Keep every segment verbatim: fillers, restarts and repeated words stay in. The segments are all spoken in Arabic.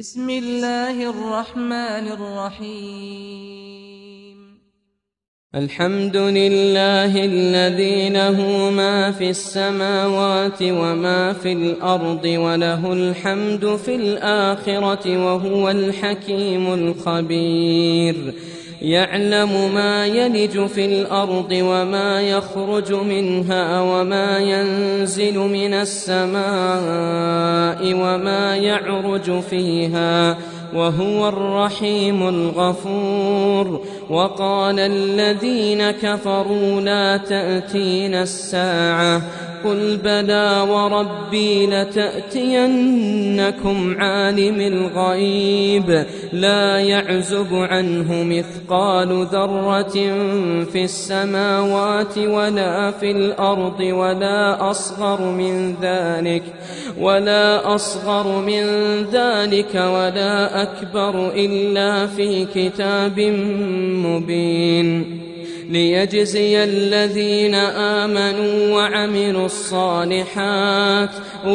بسم الله الرحمن الرحيم. الحمد لله الذي له ما في السماوات وما في الأرض وله الحمد في الآخرة وهو الحكيم الخبير. يعلم ما يلج في الأرض وما يخرج منها وما ينزل من السماء وما يعرج فيها وهو الرحيم الغفور. وقال الذين كفروا لا تأتينا الساعة قل بلى وربي لتأتينكم عالم الغيب لا يعزب عنه مثقال ذرة في السماوات ولا في الأرض ولا أصغر من ذلك ولا أصغر من ذلك ولا أكبر إلا في كتاب مبين ليجزي الذين آمنوا وعملوا الصالحات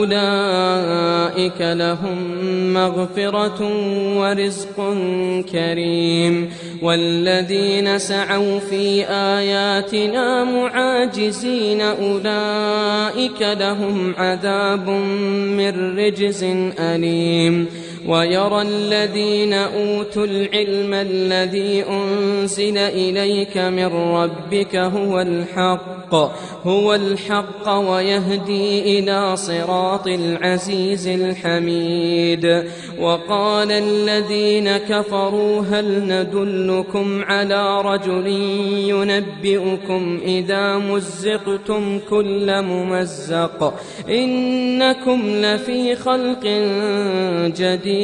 أولئك لهم مغفرة ورزق كريم. والذين سعوا في آياتنا معاجزين أولئك لهم عذاب من رجز أليم. ويرى الذين أوتوا العلم الذي أنزل إليك من ربك هو الحق هو الحق ويهدي إلى صراط العزيز الحميد. وقال الذين كفروا هل ندلكم على رجل ينبئكم إذا مزقتم كل ممزق إنكم لفي خلق جديد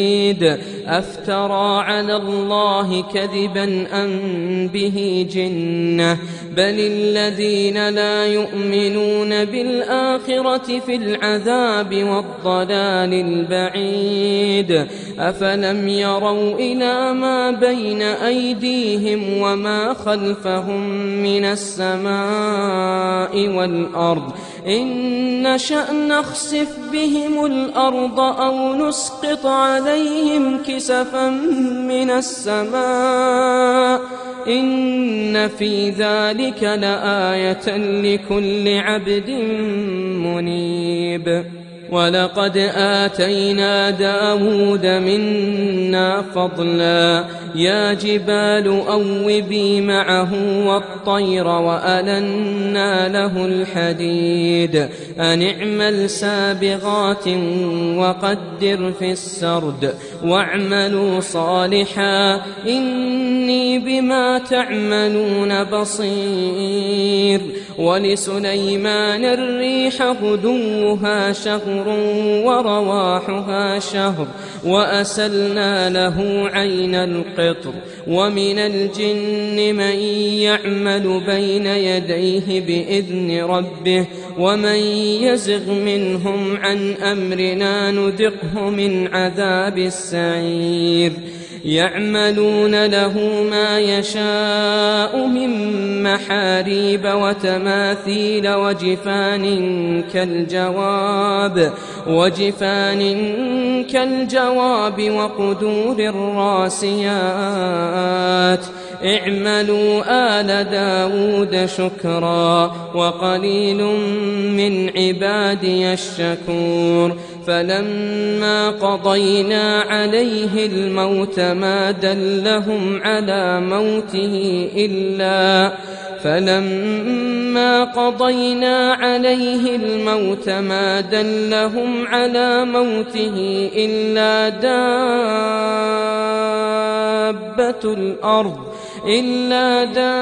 أفترى على الله كذبا أم به جنة بل الذين لا يؤمنون بالآخرة في العذاب والضلال البعيد. أفلم يروا إلى ما بين أيديهم وما خلفهم من السماء والأرض إن نشأ نخسف بهم الأرض أو نسقط عليهم كسفا من السماء إن في ذلك لآية لكل عبد منيب. ولقد آتينا داود منا فضلا يا جبال أوبي معه والطير وألنا له الحديد أن اعمل سابغات وقدر في السرد واعملوا صالحا إني بما تعملون بصير. ولسليمان الريح غدوها شهر ورواحها شهر وأسلنا له عين القطر. ومن الجن من يعمل بين يديه بإذن ربه ومن يزغ منهم عن أمرنا نذقه من عذاب السعير. يعملون له ما يشاء من محاريب وتماثيل وجفان كالجواب وجفان كالجواب وقدور الراسيات اعملوا آل داود شكرا وقليل من عبادي الشكور. فلما قضينا عليه الموت ما دلهم على موته إلا فلما قضينا عليه الموت ما دلهم على موته إلا دابة الأرض إلا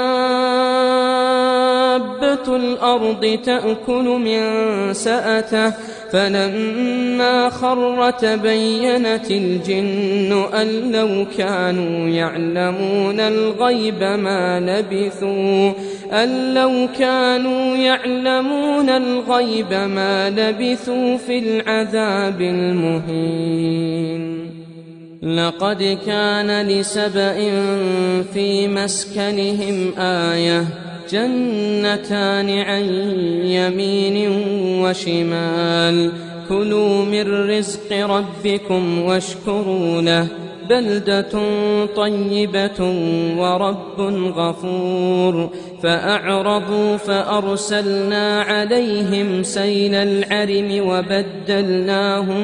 دابة الأرض تأكل من سأته فلما خر تبينت الجن أن لو كانوا يعلمون الغيب ما لبثوا أن لو كانوا يعلمون الغيب ما لبثوا في العذاب المهين. لقد كان لسبإ في مسكنهم آية جنتان عن يمين وشمال كلوا من رزق ربكم واشكروا له بلدة طيبة ورب غفور فأعرضوا فأرسلنا عليهم سيل العرم وبدلناهم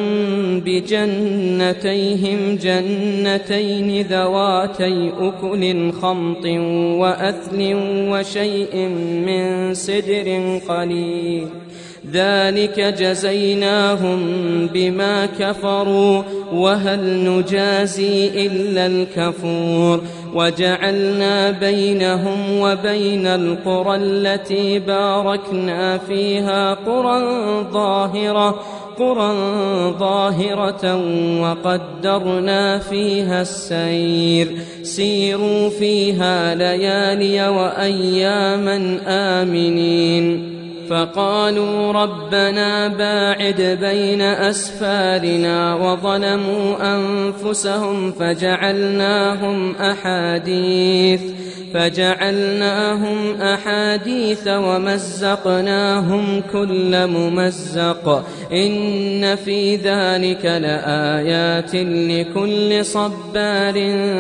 بجنتيهم جنتين ذواتي أكل خمط وأثل وشيء من سدر قليل ذلك جزيناهم بما كفروا وهل نجازي إلا الكفور وجعلنا بينهم وبين القرى التي باركنا فيها قرى ظاهرة قرى ظاهرة وقدرنا فيها السير سيروا فيها ليالي وأياما آمنين فقالوا ربنا باعد بين أسفارنا وظلموا أنفسهم فجعلناهم أحاديث فجعلناهم أحاديث ومزقناهم كل ممزق إن في ذلك لآيات لكل صبار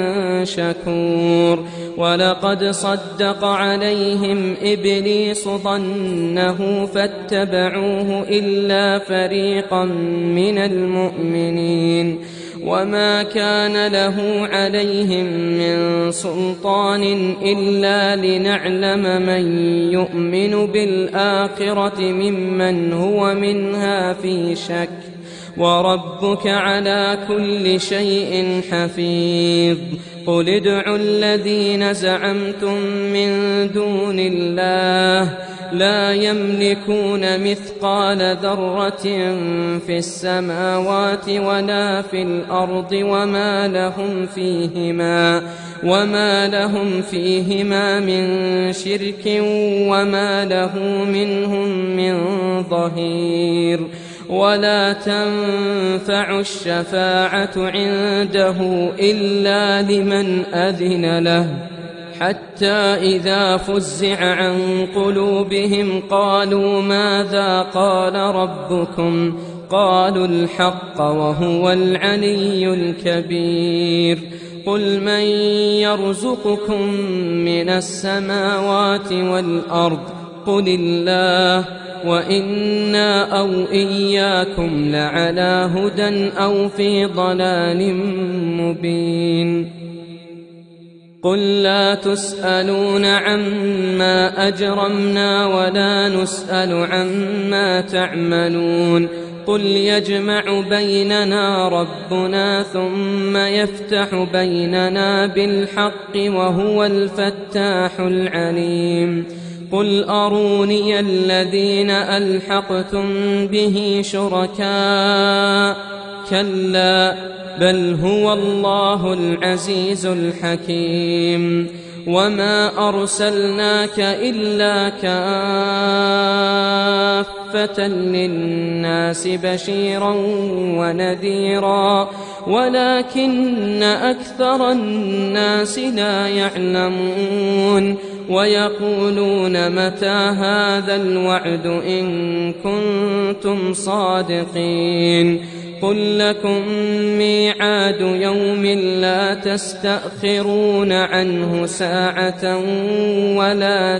شكور ولقد صدق عليهم إبليس ظنه فاتبعوه إلا فريقا من المؤمنين وما كان له عليهم من سلطان إلا لنعلم من يؤمن بالآخرة ممن هو منها في شك وربك على كل شيء حفيظ قل ادعوا الذين زعمتم من دون الله لا يملكون مثقال ذرة في السماوات ولا في الأرض وما لهم فيهما وما لهم فيهما من شرك وما له منهم من ظهير ولا تنفع الشفاعة عنده إلا لمن أذن له حتى إذا فزع عن قلوبهم قالوا ماذا قال ربكم قالوا الحق وهو العلي الكبير قل من يرزقكم من السماوات والأرض قل الله وإنا أو إياكم لعلى هدى أو في ضلال مبين قل لا تسألون عما أجرمنا ولا نسأل عما تعملون قل يجمع بيننا ربنا ثم يفتح بيننا بالحق وهو الفتاح العليم قل أروني الذين ألحقتم به شركاء كلا بل هو الله العزيز الحكيم وما أرسلناك إلا كافة للناس بشيرا ونذيرا ولكن أكثر الناس لا يعلمون ويقولون متى هذا الوعد إن كنتم صادقين قل لكم ميعاد يوم لا تستأخرون عنه ساعة ولا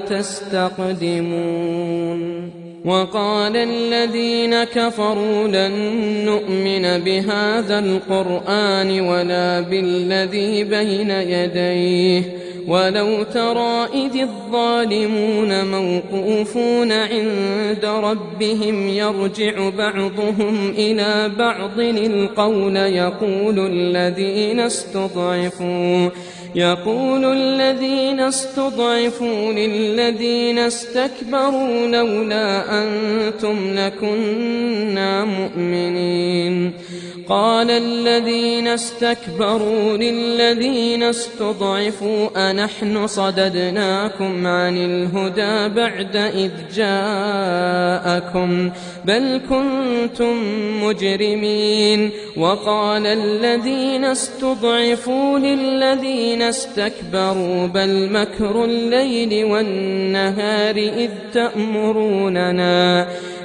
تستقدمون وقال الذين كفروا لن نؤمن بهذا القرآن ولا بالذي بين يديه ولو ترى إذ الظالمون موقوفون عند ربهم يرجع بعضهم إلى بعض القول يقول الذين استضعفوا يقول الذين استضعفوا للذين استكبروا لولا أنتم لكنا مؤمنين قال الذين استكبروا للذين استضعفوا أنحن صددناكم عن الهدى بعد إذ جاءكم بل كنتم مجرمين وقال الذين استضعفوا للذين استكبروا بل مكر الليل والنهار إذ تأمروننا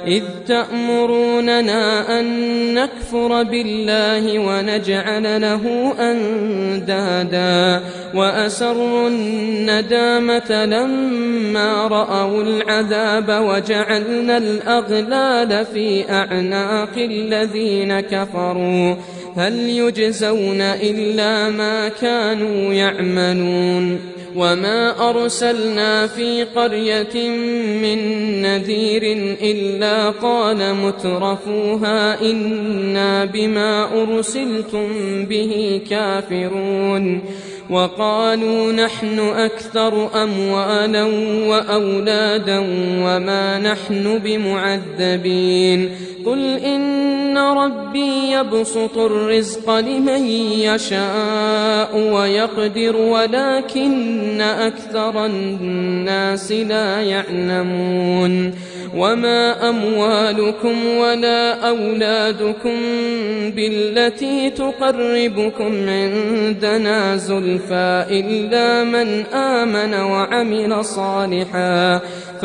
إذ تأمروننا أن نكفر بالله ونجعل له أندادا وأسروا الندامة لما رأوا العذاب وجعلنا الأغلال في أعناق الذين كفروا هل يجزون إلا ما كانوا يعملون وما أرسلنا في قرية من نذير إلا قال مترفوها إنا بما أرسلتم به كافرون وقالوا نحن أكثر أموالا وأولادا وما نحن بمعذبين قل إن ربي يبسط الرزق لمن يشاء ويقدر ولكن أكثر الناس لا يعلمون وما أموالكم ولا أولادكم بالتي تقربكم عندنا زلفى إلا من آمن وعمل صالحا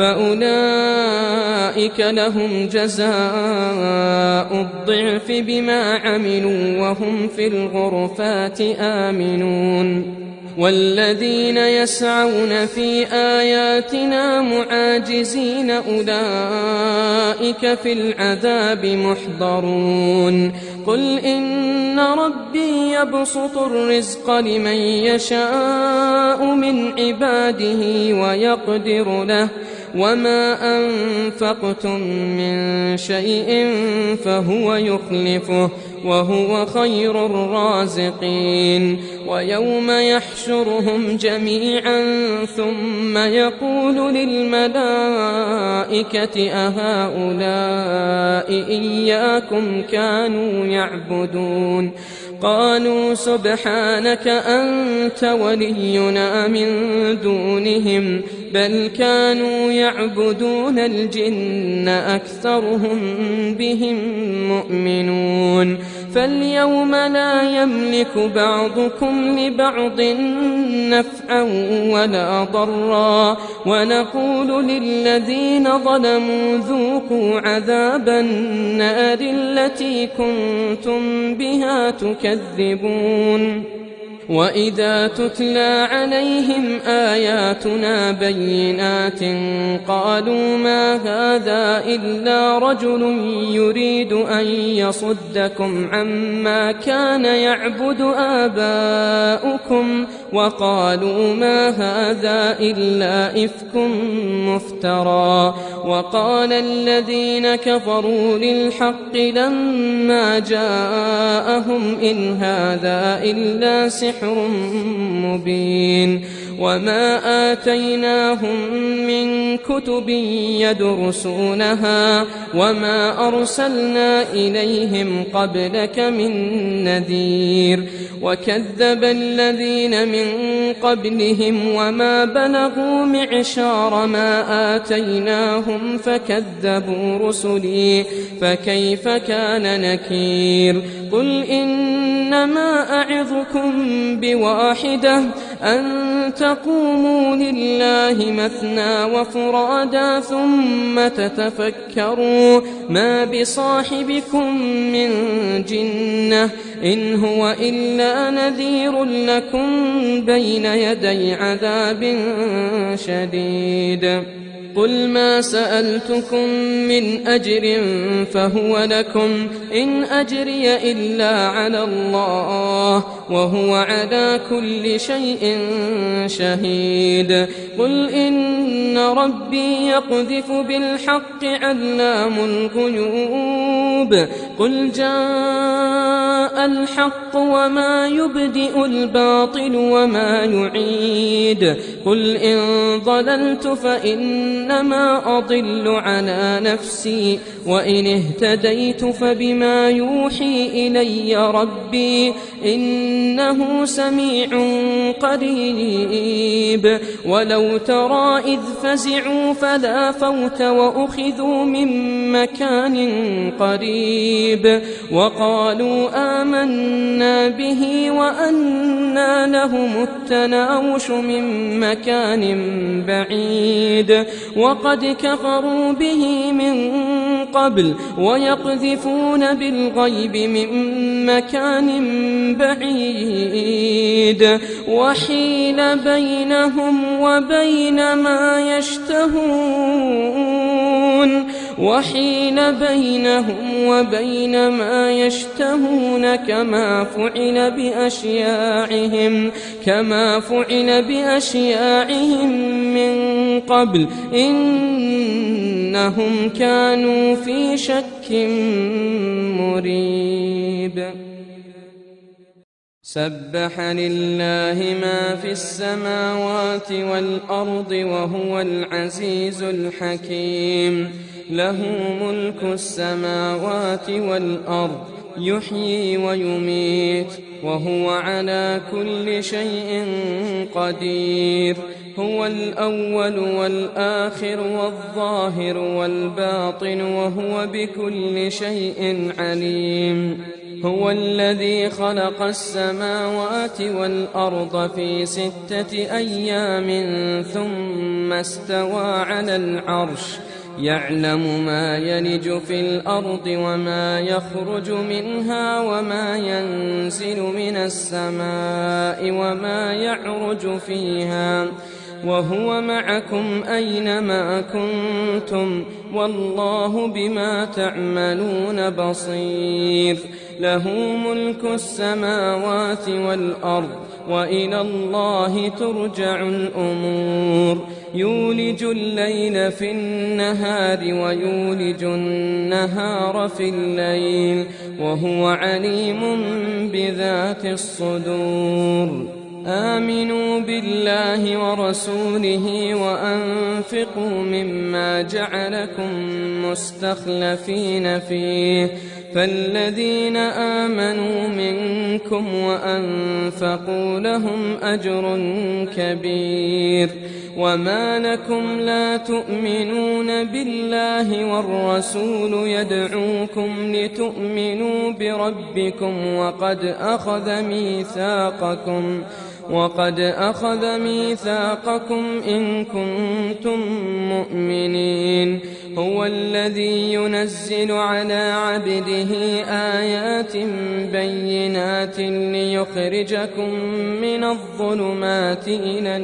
فأولئك لهم جزاء الضعف بما عملوا وهم في الغرفات آمنون والذين يسعون في آياتنا معاجزين أولئك في العذاب محضرون قل إن ربي يبسط الرزق لمن يشاء من عباده ويقدر له وما أنفقتم من شيء فهو يخلفه وهو خير الرازقين ويوم يحشرهم جميعا ثم يقول للملائكة أهؤلاء إياكم كانوا يعبدون قالوا سبحانك أنت ولينا من دونهم بل كانوا يعبدون الجن أكثرهم بهم مؤمنون فاليوم لا يملك بعضكم لبعض نفعا ولا ضرا ونقول للذين ظلموا ذوقوا عذاب النار التي كنتم بها تكذبون وإذا تتلى عليهم آياتنا بينات قالوا ما هذا إلا رجل يريد أن يصدكم عما كان يعبد آباؤكم وقالوا ما هذا إلا إفك مفترى وقال الذين كفروا للحق لما جاءهم إن هذا إلا سحر مبين وما آتيناهم من كتب يدرسونها وما أرسلنا إليهم قبلك من نذير وكذب الذين من قبلهم وما بلغوا معشار ما آتيناهم فكذبوا رسلي فكيف كان نكير قل إنما أعظكم بواحدة أن تقوموا لله مثنى وفرادا ثم تتفكروا ما بصاحبكم من جنة إن هو إلا نذير لكم بين يدي عذاب شديد قل ما سألتكم من أجر فهو لكم إن أجري إلا على الله وهو على كل شيء شهيد قل إن ربي يقذف بالحق علام الغيوب قل جاء الحق وما يبدئ الباطل وما يعيد قل إن ضللت فإنما أضل على نفسي وإن اهتديت فبما يوحي إلي ربي إنه سميع قريب ولو ترى إذ فزعوا فلا فوت وأخذوا من مكان قريب وقالوا آمنا به وأنى لهم التناوش من مكان بعيد وقد كفروا به من قبل ويقذفون بالغيب من مكان بعيد وحيل بينهم وبين ما يشتهون وحيل بينهم وبين ما يشتهون كما فعل بأشياعهم كما فعل بأشياعهم من قبل إنهم كانوا في شك مريب. سبح لله ما في السماوات والأرض وهو العزيز الحكيم. له ملك السماوات والأرض يحيي ويميت وهو على كل شيء قدير. هو الأول والآخر والظاهر والباطن وهو بكل شيء عليم. هو الذي خلق السماوات والأرض في ستة أيام ثم استوى على العرش يعلم ما يلج في الأرض وما يخرج منها وما ينزل من السماء وما يعرج فيها وهو معكم أينما كنتم والله بما تعملون بصير. له ملك السماوات والأرض وإلى الله ترجع الأمور. يولج الليل في النهار ويولج النهار في الليل وهو عليم بذات الصدور. آمنوا بالله ورسوله وأنفقوا مما جعلكم مستخلفين فيه فالذين آمنوا منكم وأنفقوا لهم أجر كبير. وما لكم لا تؤمنون بالله والرسول يدعوكم لتؤمنوا بربكم وقد أخذ ميثاقكم وقد أخذ ميثاقكم إن كنتم مؤمنين. هو الذي ينزل على عبده آيات بينات ليخرجكم من الظلمات إلى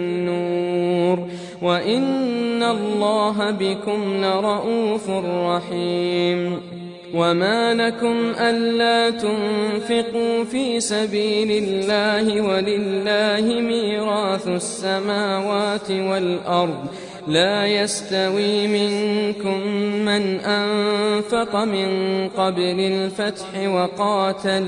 النور وإن الله بكم لرءوف رحيم. وما لكم ألا تنفقوا في سبيل الله ولله ميراث السماوات والأرض لا يستوي منكم من أنفق من قبل الفتح وقاتل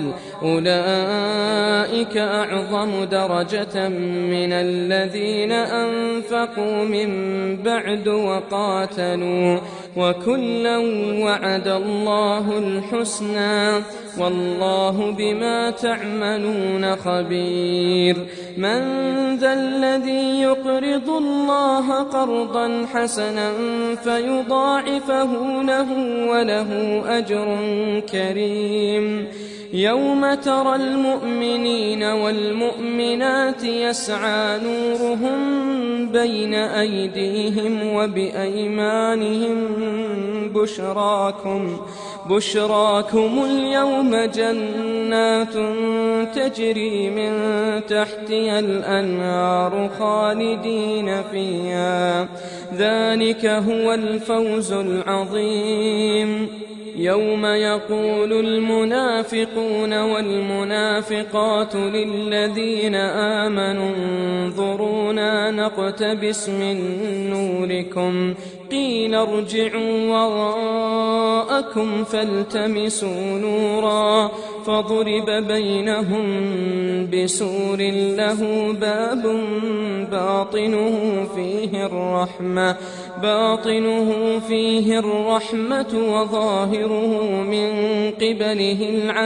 أولئك أعظم درجة من الذين أنفقوا من بعد وقاتلوا وكلا وعد الله الحسنى والله بما تعملون خبير. من ذا الذي يقرض الله قرضا حسنا فيضاعفه له وله أجر كريم. يوم ترى المؤمنين والمؤمنات يسعى نورهم بين أيديهم وبأيمانهم بشراكم بشراكم اليوم جنات تجري من تحتها الأنهار خالدين فيها ذلك هو الفوز العظيم. يوم يقول المنافقون والمنافقات للذين آمنوا انظرونا نقتبس من نوركم قيل ارجعوا وراءكم فالتمسوا نورا فضرب بينهم بسور له باب باطنه فيه الرحمة باطنه فيه الرحمة وظاهره من قبله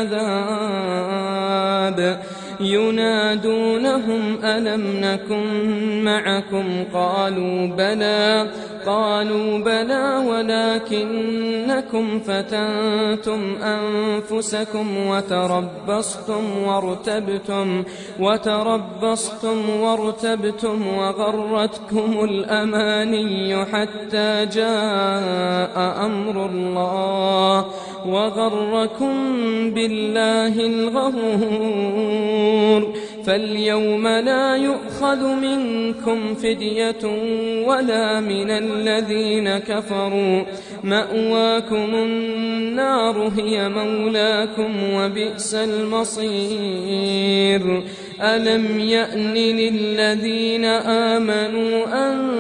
العذاب. ينادونهم ألم نكن معكم قالوا بلى قالوا بلى ولكنكم فتنتم أنفسكم وتربصتم وارتبتم وتربصتم وارتبتم وغرتكم الأماني حتى جاء أمر الله وغركم بالله الغرور. فاليوم لا يؤخذ منكم فدية ولا من الذين كفروا، مأواكم النار هي مولاكم وبئس المصير. ألم يأن للذين آمنوا أن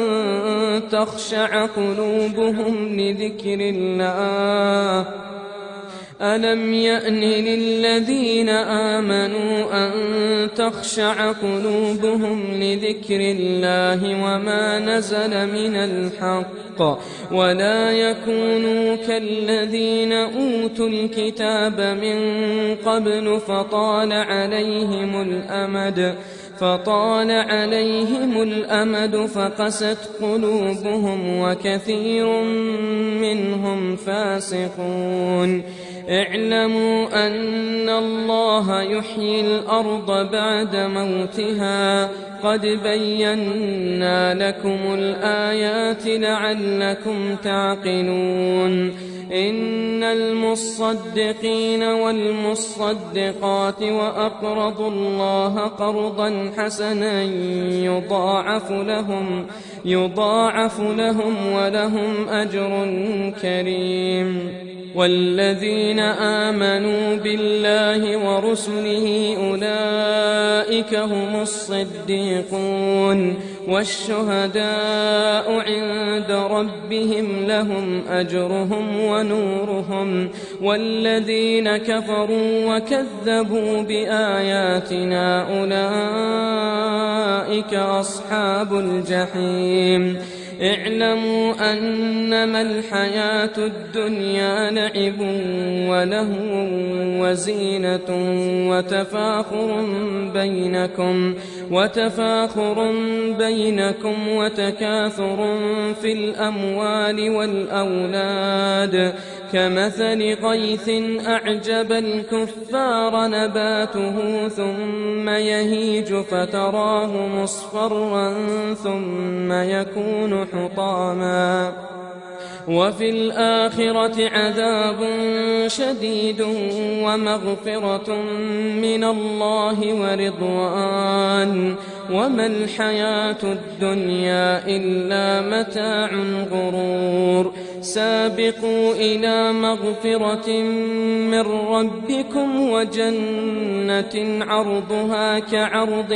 تخشع قلوبهم لذكر الله ألم يأن للذين آمنوا أن تخشع قلوبهم لذكر الله وما نزل من الحق ولا يكونوا كالذين أوتوا الكتاب من قبل فطال عليهم الأمد فطال عليهم الأمد فقست قلوبهم وكثير منهم فاسقون. اعلموا أن الله يحيي الأرض بعد موتها قد بينا لكم الآيات لعلكم تعقلون. إن المصدقين والمصدقات وأقرضوا الله قرضا حسنا يضاعف لهم يضاعف لهم ولهم أجر كريم. والذين آمنوا بالله ورسله أولئك هم الصديقون والشهداء عند ربهم لهم أجرهم ونورهم. والذين كفروا وكذبوا بآياتنا أولئك أصحاب الجحيم. اعلموا أنما الحياة الدنيا لعب ولهو وزينة وتفاخر بينكم وتفاخر بينكم وتكاثر في الأموال والأولاد كمثل غيث أعجب الكفار نباته ثم يهيج فتراه مصفرا ثم يكون حطاما وفي الآخرة عذاب شديد ومغفرة من الله ورضوان وما الحياة الدنيا إلا متاع غرور. سابقوا إلى مغفرة من ربكم وجنة عرضها كعرض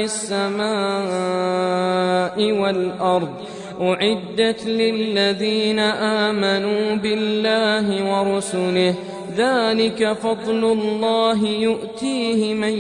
السماء والأرض أعدت للذين آمنوا بالله ورسله ذلك فضل الله يؤتيه من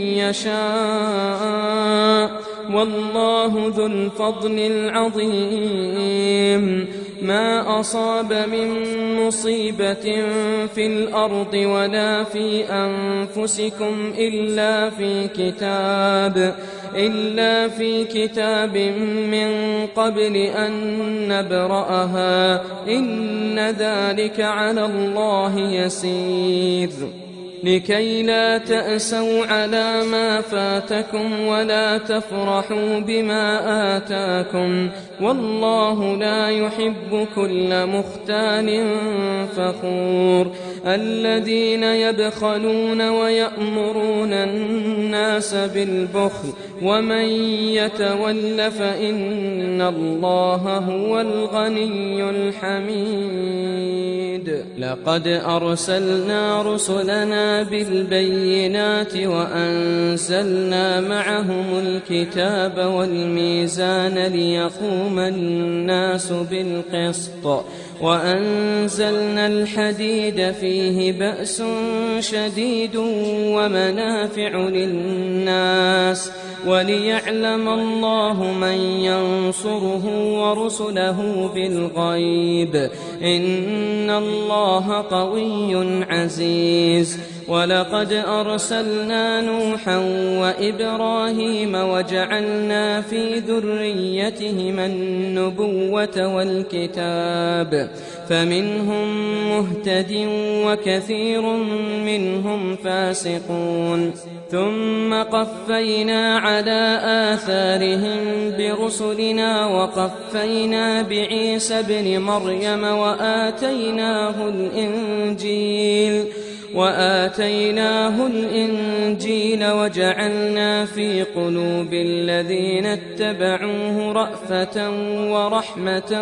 يشاء والله ذو الفضل العظيم. ما أصاب من مصيبة في الأرض ولا في أنفسكم إلا في كتاب إلا في كتاب من قبل أن نبرأها إن ذلك على الله يسير. لكي لا تأسوا على ما فاتكم ولا تفرحوا بما آتاكم والله لا يحب كل مختال فخور. الذين يبخلون ويأمرون الناس بالبخل ومن يتول فإن الله هو الغني الحميد. لقد أرسلنا رسلنا بالبينات وأنزلنا معهم الكتاب والميزان ليقوم الناس بالقسط وأنزلنا الحديد فيه بأس شديد ومنافع للناس وليعلم الله من ينصره ورسله بالغيب إن الله قوي عزيز. ولقد أرسلنا نوحا وإبراهيم وجعلنا في ذريتهما النبوة والكتاب فمنهم مهتد وكثير منهم فاسقون ثم قفينا على آثارهم برسلنا وقفينا بعيسى ابن مريم وآتيناه الإنجيل وآتيناه الإنجيل وجعلنا في قلوب الذين اتبعوه رأفة ورحمة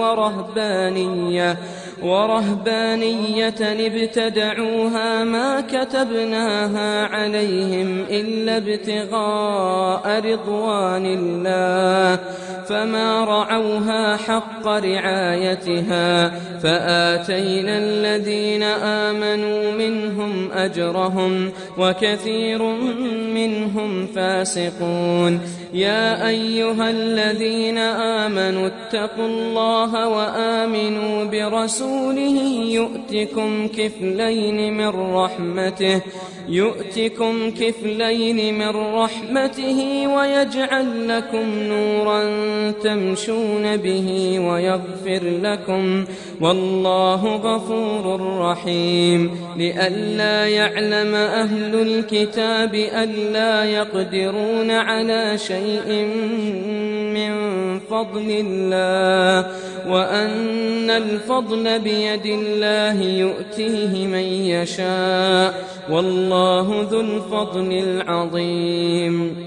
ورهبانية ورهبانية ابتدعوها ما كتبناها عليهم إلا ابتغاء رضوان الله فما رعوها حق رعايتها فآتينا الذين آمنوا منهم أجرهم وكثير منهم فاسقون يا أيها الذين آمنوا اتقوا الله وآمنوا برسوله يؤتكم كفلين من رحمته يؤتكم كفلين من رحمته ويجعل لكم نورا تمشون به ويغفر لكم والله غفور رحيم لئلا يعلم أهل الكتاب ألا يقدرون على شيء من فضل الله وأن الفضل بيد الله يؤتيه من يشاء والله ذو الفضل العظيم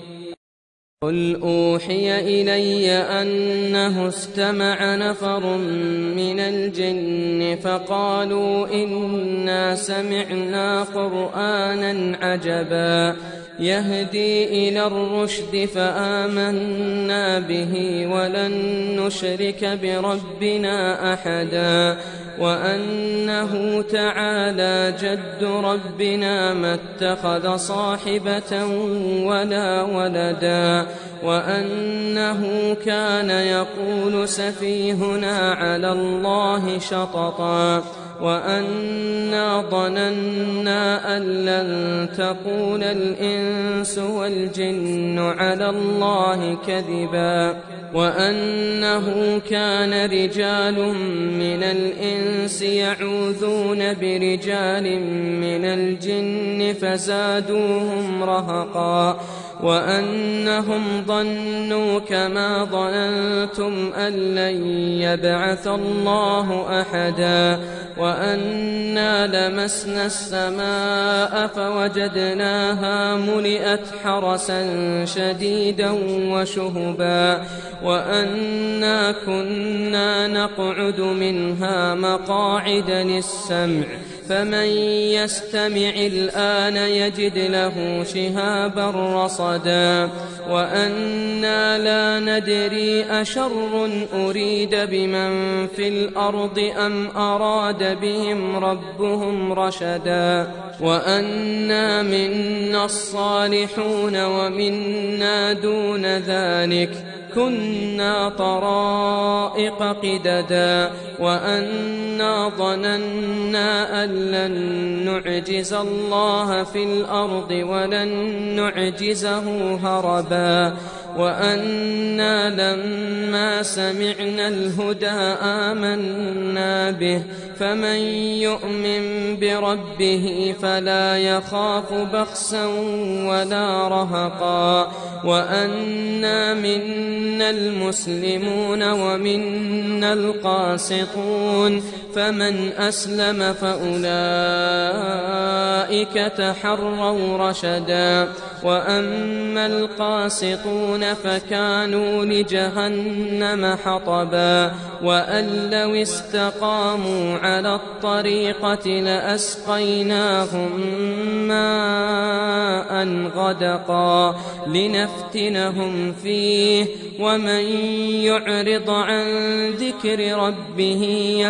قل أوحي إلي أنه استمع نفر من الجن فقالوا إنا سمعنا قرآنا عجبا يهدي إلى الرشد فآمنا به ولن نشرك بربنا أحدا وأنه تعالى جد ربنا ما اتخذ صاحبة ولا ولدا وأنه كان يقول سفيهنا على الله شططا وأنا ظننا أن لن تقول الإنس والجن على الله كذبا وأنه كان رجال من الإنس يعوذون برجال من الجن فزادوهم رهقا وأنهم ظنوا كما ظننتم أن لن يبعث الله أحدا وأنا لمسنا السماء فوجدناها ملئت حرسا شديدا وشهبا وأنا كنا نقعد منها مقاعد للسمع فمن يستمع الآن يجد له شهابا رصدا وأنا لا ندري أشر أريد بمن في الأرض أم أراد بهم ربهم رشدا وأنا منا الصالحون ومنا دون ذلك كنا طرائق قددا وأنا ظننا أن لن نعجز الله في الأرض ولن نعجزه هربا وأنا لما سمعنا الهدى آمنا به فمن يؤمن بربه فلا يخاف بخسا ولا رهقا وأنا منا المسلمون ومنا القاسطون فمن أسلم فأولئك تحروا رشدا وأما القاسطون فكانوا لجهنم حطبا وأن لو استقاموا على الطريقة لأسقيناهم ماء غدقا لنفتنهم فيه ومن يعرض عن ذكر ربه يسلكه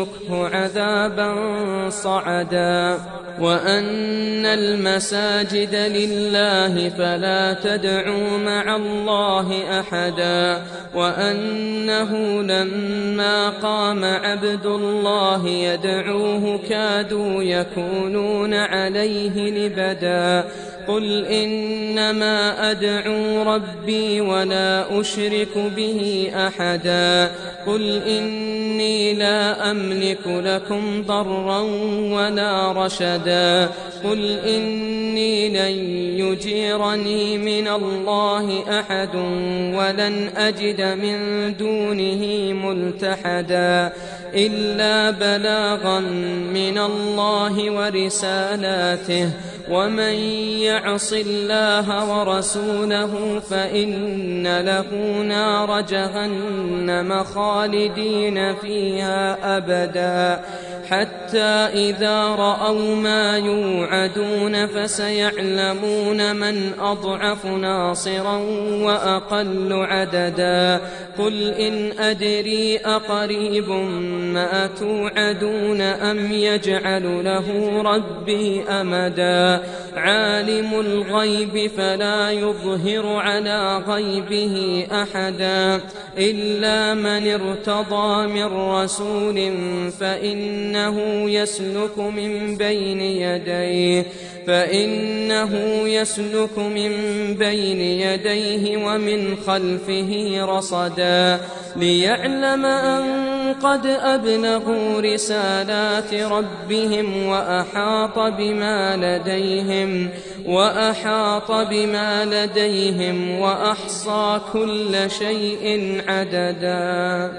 يسلكه عذابا صعدا وأن المساجد لله فلا تدعوا مع الله أحدا وأنه لما قام عبد الله يدعوه كادوا يكونون عليه لبدا قل إنما أدعو ربي ولا أشرك به أحدا قل إني لا أملك لكم ضرا ولا رشدا قل إني لن يجيرني من الله أحد ولن أجد من دونه ملتحدا إلا بلاغا من الله ورسالاته ومن يعص الله ورسوله فإن له نار جهنم خالدين فيها أبدا حتى إذا رأوا ما يوعدون فسيعلمون من أضعف ناصرا وأقل عددا قل إن أدري أقريب ما توعدون أم يجعل له ربي أمدا عالم الغيب فلا يظهر على غيبه أحدا إلا من ارتضى من رسول فإنه يسلك من بين يديه فإنه يسلك من بين يديه ومن خلفه رصدا ليعلم أن قد أبلغوا رسالات ربهم وأحاط بما لديهم وأحاط بما لديهم وأحصى كل شيء عددا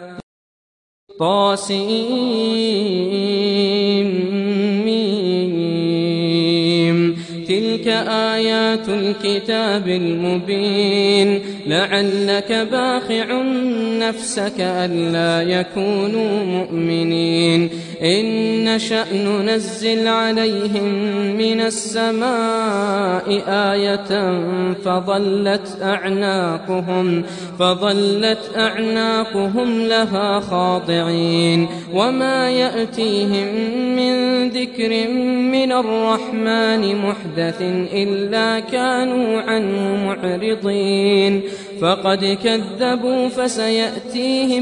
طاسيم تلك آيات الكتاب المبين لعلك باخع نفسك ألا يكونوا مؤمنين إن نشأ ننزل عليهم من السماء آية فظلت أعناقهم فظلت أعناقهم لها خاضعين وما يأتيهم من ذكر من الرحمن محدث إلا كانوا عنه معرضين فقد كذبوا فسيأتيهم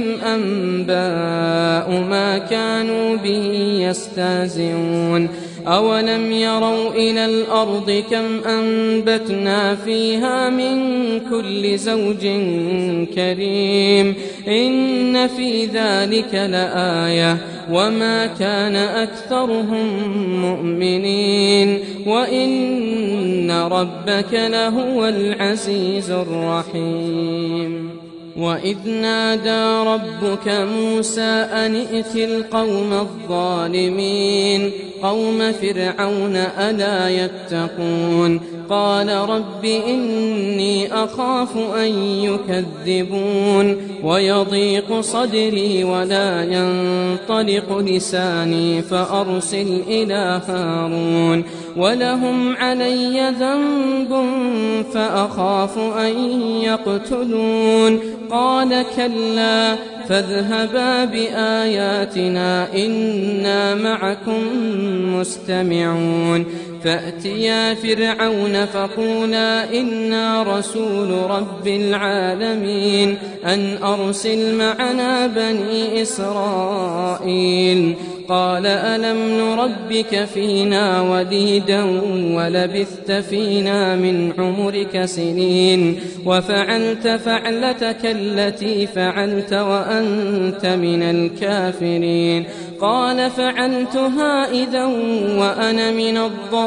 أنباء ما كانوا به يستهزئون أولم يروا إلى الأرض كم أنبتنا فيها من كل زوج كريم إن في ذلك لآية وما كان أكثرهم مؤمنين وإن ربك لهو العزيز الرحيم وإذ نادى ربك موسى أن ائت القوم الظالمين قوم فرعون ألا يتقون قال رب إني أخاف أن يكذبون ويضيق صدري ولا ينطلق لساني فأرسل إلى هارون ولهم علي ذنب فأخاف أن يقتلون قال كلا فاذهبا بآياتنا إنا معكم مستمعون فأتيا فرعون فقولا إنا رسول رب العالمين أن أرسل معنا بني إسرائيل قال ألم نربك فينا وليدا ولبثت فينا من عمرك سنين وفعلت فعلتك التي فعلت وأنت من الكافرين قال فعلتها إذا وأنا من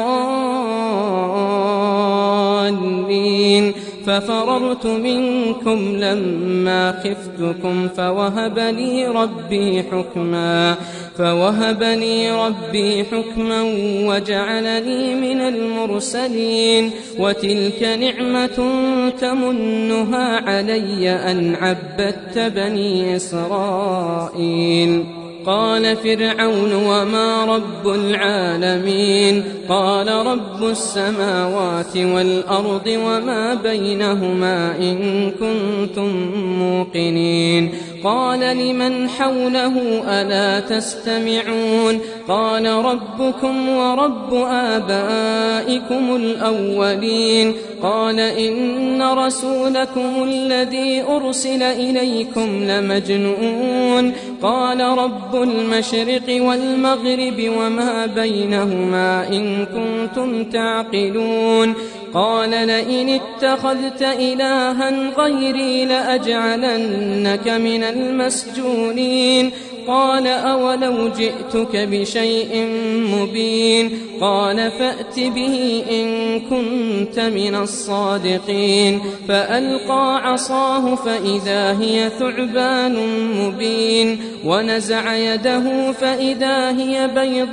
الضالين ففررت منكم لما خفتكم فوهب لي ربي حكما فوهب لي ربي حكما وجعلني من المرسلين وتلك نعمة تمنها علي أن عبدت بني إسرائيل قال فرعون وما رب العالمين قال رب السماوات والأرض وما بينهما إن كنتم موقنين قال لمن حوله ألا تستمعون قال ربكم ورب آبائكم الأولين قال إن رسولكم الذي أرسل إليكم لمجنون قال رب المشرق والمغرب وما بينهما إن كنتم تعقلون قال لئن اتخذت إلها غيري لأجعلنك من المسجونين قال أولو جئتك بشيء مبين قال فأت به إن كنت من الصادقين فألقى عصاه فإذا هي ثعبان مبين ونزع يده فإذا هي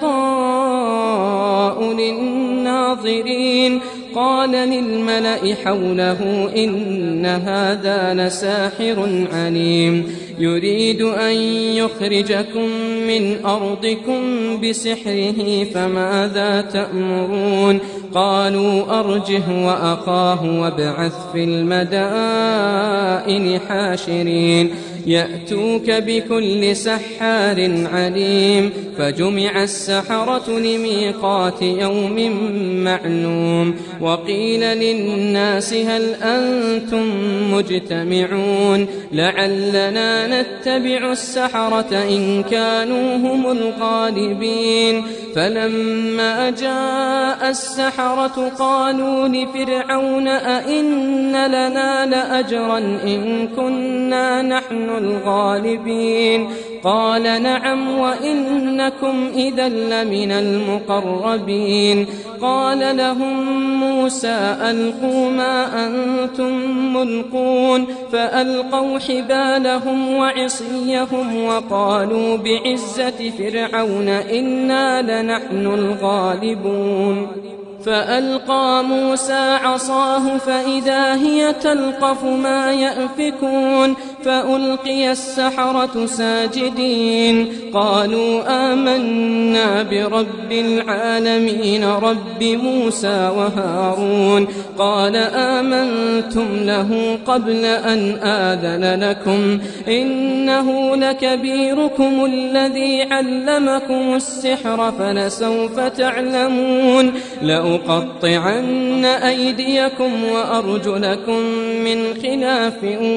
بيضاء للناظرين قال للملأ حوله إن هذا لساحر عليم يريد أن يخرجكم من أرضكم بسحره فماذا تأمرون قالوا أرجه وأخاه وابعث في المدائن حاشرين يأتوك بكل سحار عليم فجمع السحرة لميقات يوم معلوم وقيل للناس هل أنتم مجتمعون لعلنا نتبع السحرة إن كانوا هم الغالبين فلما جاء السحرة قالوا لفرعون أئن لنا لأجرا إن كنا نحن الغالبين قال نعم وإنكم إذا لمن المقربين قال لهم موسى ألقوا ما أنتم ملقون فألقوا حبالهم وعصيهم وقالوا بعزة فرعون إنا لنحن الغالبون فألقى موسى عصاه فإذا هي تلقف ما يأفكون فألقي السحرة ساجدين قالوا آمنا برب العالمين رب موسى وهارون قال آمنتم له قبل أن آذن لكم إنه لكبيركم الذي علمكم السحر فلسوف تعلمون لأقطعن أيديكم وأرجلكم من خلاف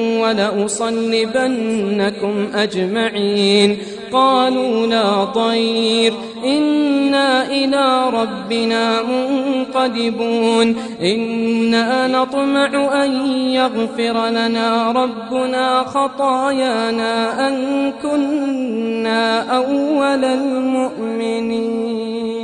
ولأصلبنكم أجمعين قالوا لا ضير إنا إلى ربنا منقلبون إنا نطمع أن يغفر لنا ربنا خطايانا أن كنا أول المؤمنين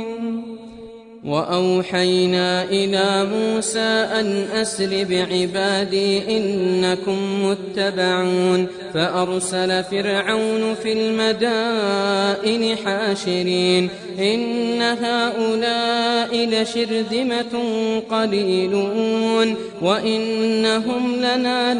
وأوحينا إلى موسى أن أسر بعبادي إنكم متبعون فأرسل فرعون في المدائن حاشرين إن هؤلاء لشرذمة قليلون وإنهم لنا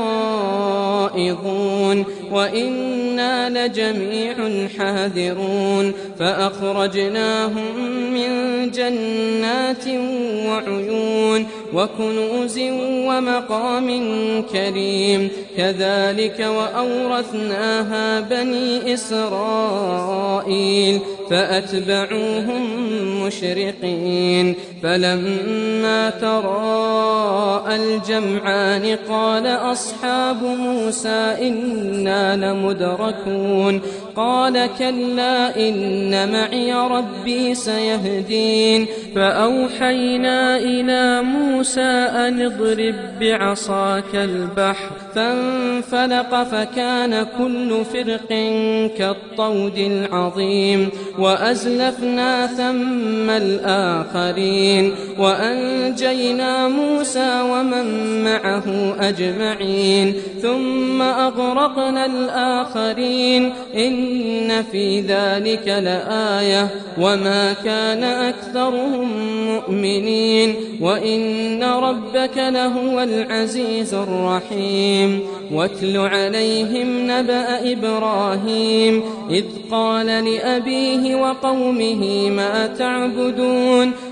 لغائظون وإنا لجميع حاذرون فأخرجناهم من جنات وعيون وكنوز ومقام كريم كذلك وأورثناها بني إسرائيل فأتبعوهم مشرقين فلما تراءى الجمعان قال أصحاب موسى إنا لمدركون قال كلا إن معي ربي سيهدين فأوحينا إلى موسى أن اضرب بعصاك البحر فانفلق فكان كل فرق كالطود العظيم وأزلفنا ثم الآخرين وأنجينا موسى ومن معه أجمعين ثم أغرقنا الآخرين إن في ذلك لآية وما كان أكثرهم مؤمنين وإن ربك لهو العزيز الرحيم واتل عليهم نبأ إبراهيم إذ قال لأبيه وقومه ما تعبدون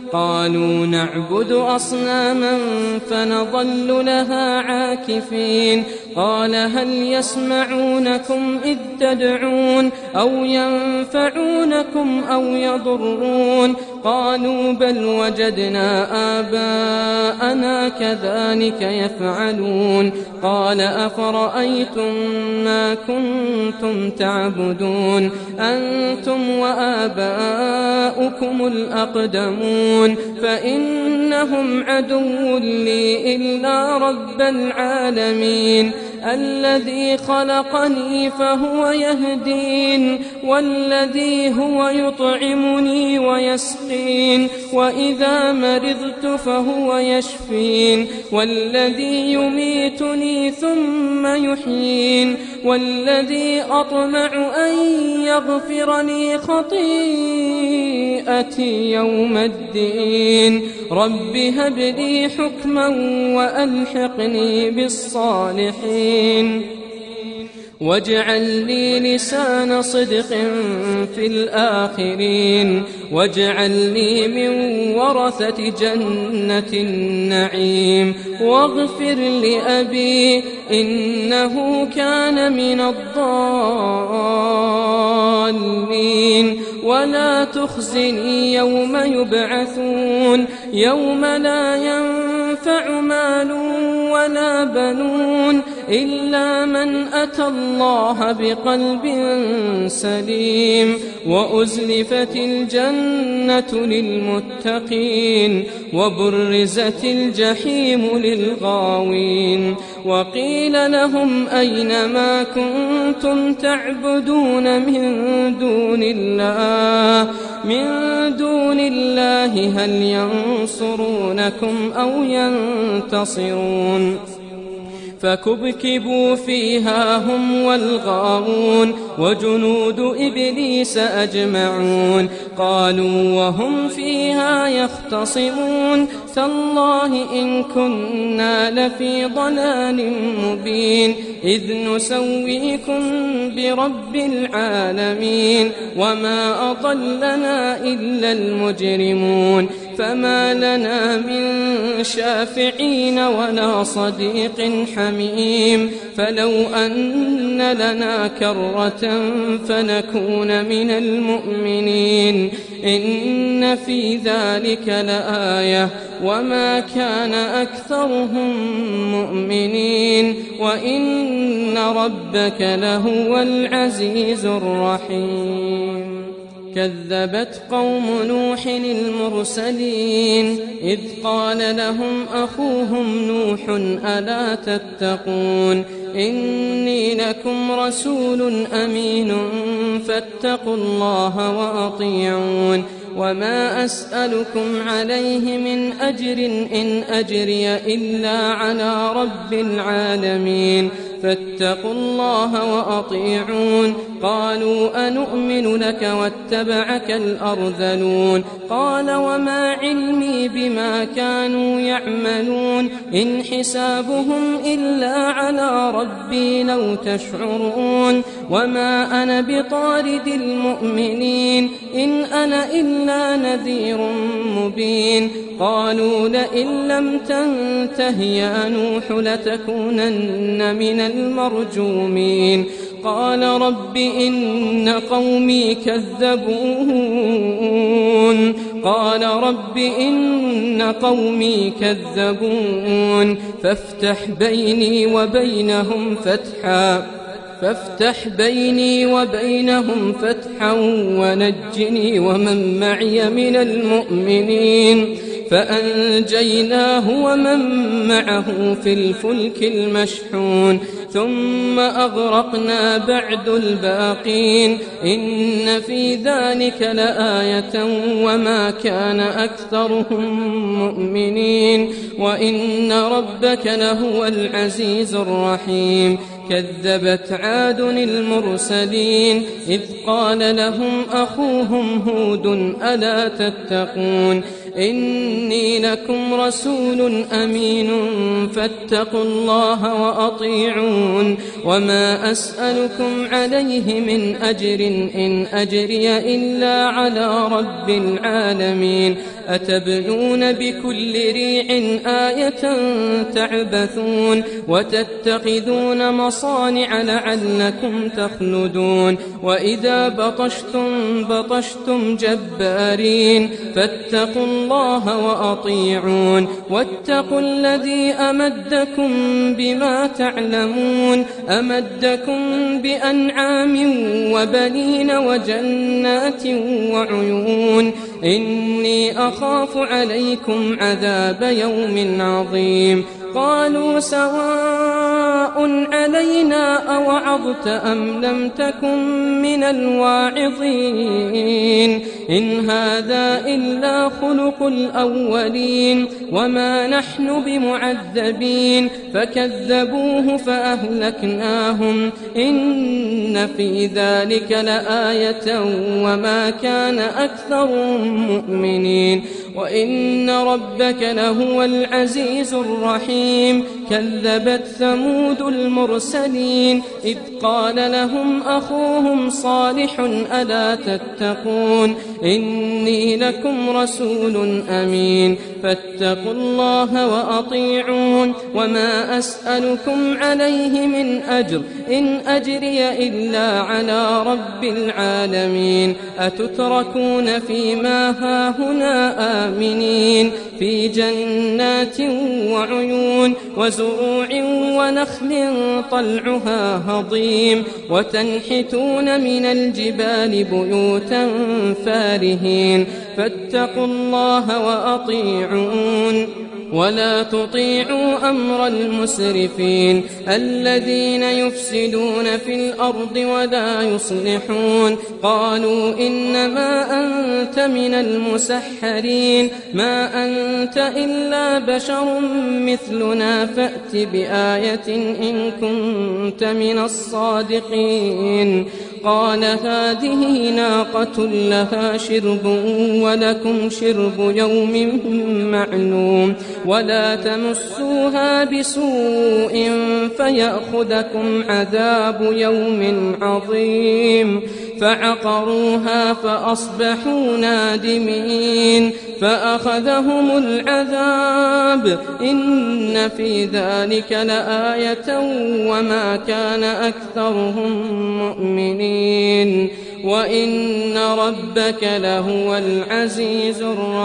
قالوا نعبد أصناما فنظل لها عاكفين قال هل يسمعونكم إذ تدعون أو ينفعونكم أو يضرون قالوا بل وجدنا آباءنا كذلك يفعلون قال أفرأيتم ما كنتم تعبدون أنتم وآباؤكم الأقدمون فإنهم عدو لي إلا رب العالمين الذي خلقني فهو يهدين والذي هو يطعمني ويسقين وإذا مرضت فهو يشفين والذي يميتني ثم يحيين والذي أطمع أن يغفر لي خطيئتي يوم الدين رب هب لي حكما وألحقني بالصالحين واجعل لي لسان صدق في الآخرين واجعل لي من ورثة جنة النعيم واغفر لأبي إنه كان من الضالين ولا تخزني يوم يبعثون يوم لا ينفع مال ولا بنون إلا من أتى الله بقلب سليم وأزلفت الجنة للمتقين وبرزت الجحيم للغاوين وقيل لهم أين ما كنتم تعبدون من دون الله من دون الله هل ينصرونكم أو ينتصرون فكبكبوا فيها هم والغاوون وجنود إبليس أجمعون قالوا وهم فيها يختصمون تالله إن كنا لفي ضلال مبين إذ نسويكم برب العالمين وما أضلنا إلا المجرمون فما لنا من شافعين ولا صديق حميم فلو أن لنا كرة فنكون من المؤمنين إن في ذلك لآية وما كان أكثرهم مؤمنين وإن ربك لهو العزيز الرحيم كذبت قوم نوح المرسلين إذ قال لهم أخوهم نوح ألا تتقون إني لكم رسول أمين فاتقوا الله وأطيعون وما أسألكم عليه من أجر إن أجري إلا على رب العالمين فاتقوا الله وأطيعون قالوا أنؤمن لك واتبعك الأرذلون قال وما علمي بما كانوا يعملون إن حسابهم إلا على ربي لو تشعرون وما أنا بطارد المؤمنين إن أنا إلا نذير مبين قالوا لئن لم تنته يا نوح لتكونن من المرجومين قال رب إن قومي كذبون قال رب إن قومي كذبون فافتح بيني وبينهم فتحا فافتح بيني وبينهم فتحا ونجني ومن معي من المؤمنين فأنجيناه ومن معه في الفلك المشحون ثم أغرقنا بعد الباقين إن في ذلك لآية وما كان أكثرهم مؤمنين وإن ربك لهو العزيز الرحيم كذبت عاد المرسلين إذ قال لهم أخوهم هود ألا تتقون إني لكم رسول أمين فاتقوا الله وأطيعون وما أسألكم عليه من أجر إن أجري إلا على رب العالمين أتبنون بكل ريع آية تعبثون وتتخذون مصانع لعلكم تخلدون وإذا بطشتم بطشتم جبارين فاتقوا الله وأطيعون واتقوا الذي أمدكم بما تعلمون أمدكم بأنعام وبنين وجنات وعيون إني أخاف عليكم عذاب يوم عظيم قالوا سواء علينا أوعظت أم لم تكن من الواعظين إن هذا إلا خلق الأولين وما نحن بمعذبين فكذبوه فأهلكناهم إن في ذلك لآية وما كان أكثرهم مؤمنين وإن ربك لهو العزيز الرحيم كذبت ثمود المرسلين إذ قال لهم أخوهم صالح ألا تتقون إني لكم رسول أمين فاتقوا الله وأطيعون وما أسألكم عليه من أجر إن أجري إلا على رب العالمين أتتركون فيما هاهنا آمنين في جنات وعيون وزروع ونخل طلعها هضيم وتنحتون من الجبال بيوتا فارهين فاتقوا الله وأطيعون ولا تطيعوا أمر المسرفين الذين يفسدون في الأرض ولا يصلحون قالوا إنما أنت من المسحرين ما أنت إلا بشر مثلنا فأت بآية إن كنت من الصادقين قال هذه ناقة لها شرب ولكم شرب يوم معلوم ولا تمسوها بسوء فيأخذكم عذاب يوم عظيم فعقروها فأصبحوا نادمين فأخذهم العذاب إن في ذلك لآية وما كان أكثرهم مؤمنين وإن ربك لهو العزيز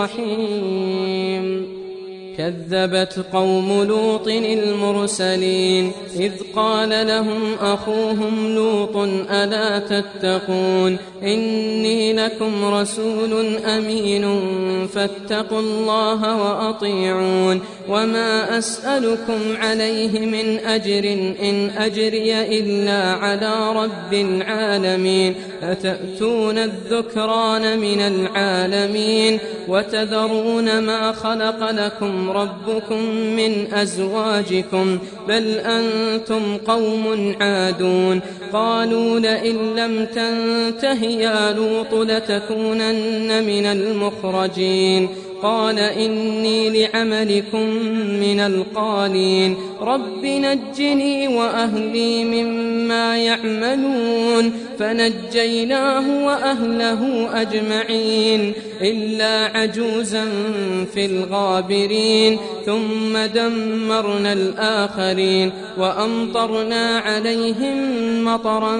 الرحيم كذبت قوم لوط المرسلين إذ قال لهم أخوهم لوط ألا تتقون إني لكم رسول أمين فاتقوا الله وأطيعون وما أسألكم عليه من أجر إن أجري إلا على رب العالمين أتأتون الذكران من العالمين وتذرون ما خلق لكم ربكم من أزواجكم بل أنتم قوم عادون قالوا لئن لم تنته يا لوط لتكونن من المخرجين قال إني لعملكم من القالين رب نجني وأهلي مما يعملون فنجيناه وأهله أجمعين إلا عجوزا في الغابرين ثم دمرنا الآخرين وأمطرنا عليهم مطرا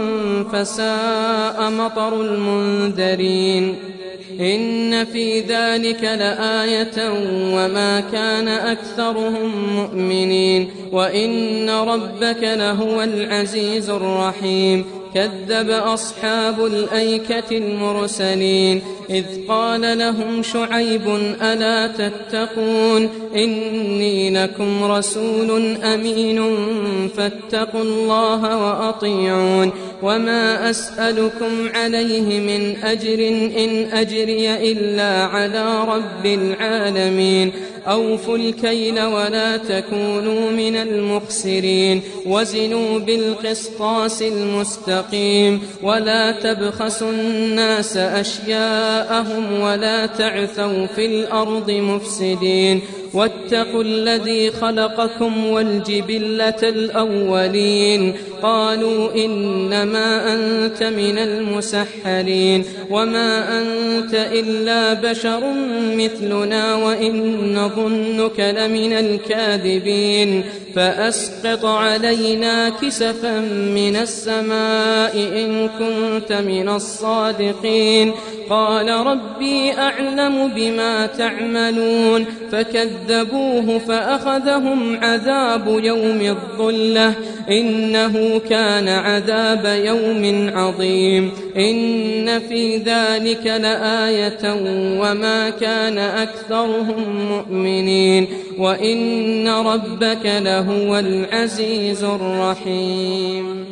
فساء مطر المنذرين إن في ذلك لآية وما كان أكثرهم مؤمنين وإن ربك لهو العزيز الرحيم كذب أصحاب الأيكة المرسلين إذ قال لهم شعيب ألا تتقون إني لكم رسول أمين فاتقوا الله وأطيعون وما أسألكم عليه من أجر إن أجري إلا على رب العالمين أوفوا الكيل ولا تكونوا من المخسرين وزنوا بالقسطاس المستقيم ولا تبخسوا الناس أشياءهم ولا تعثوا في الأرض مفسدين واتقوا الذي خلقكم والجبلة الأولين قالوا إنما أنت من المسحرين وما أنت إلا بشر مثلنا وإن نظنك لمن الكاذبين فأسقط علينا كسفا من السماء إن كنت من الصادقين قال ربي أعلم بما تعملون فكذبوه فأخذهم عذاب يوم الظلة إنه كان عذاب يوم عظيم إن في ذلك لآية وما كان أكثرهم مؤمنين وإن ربك لهو العزيز الرحيم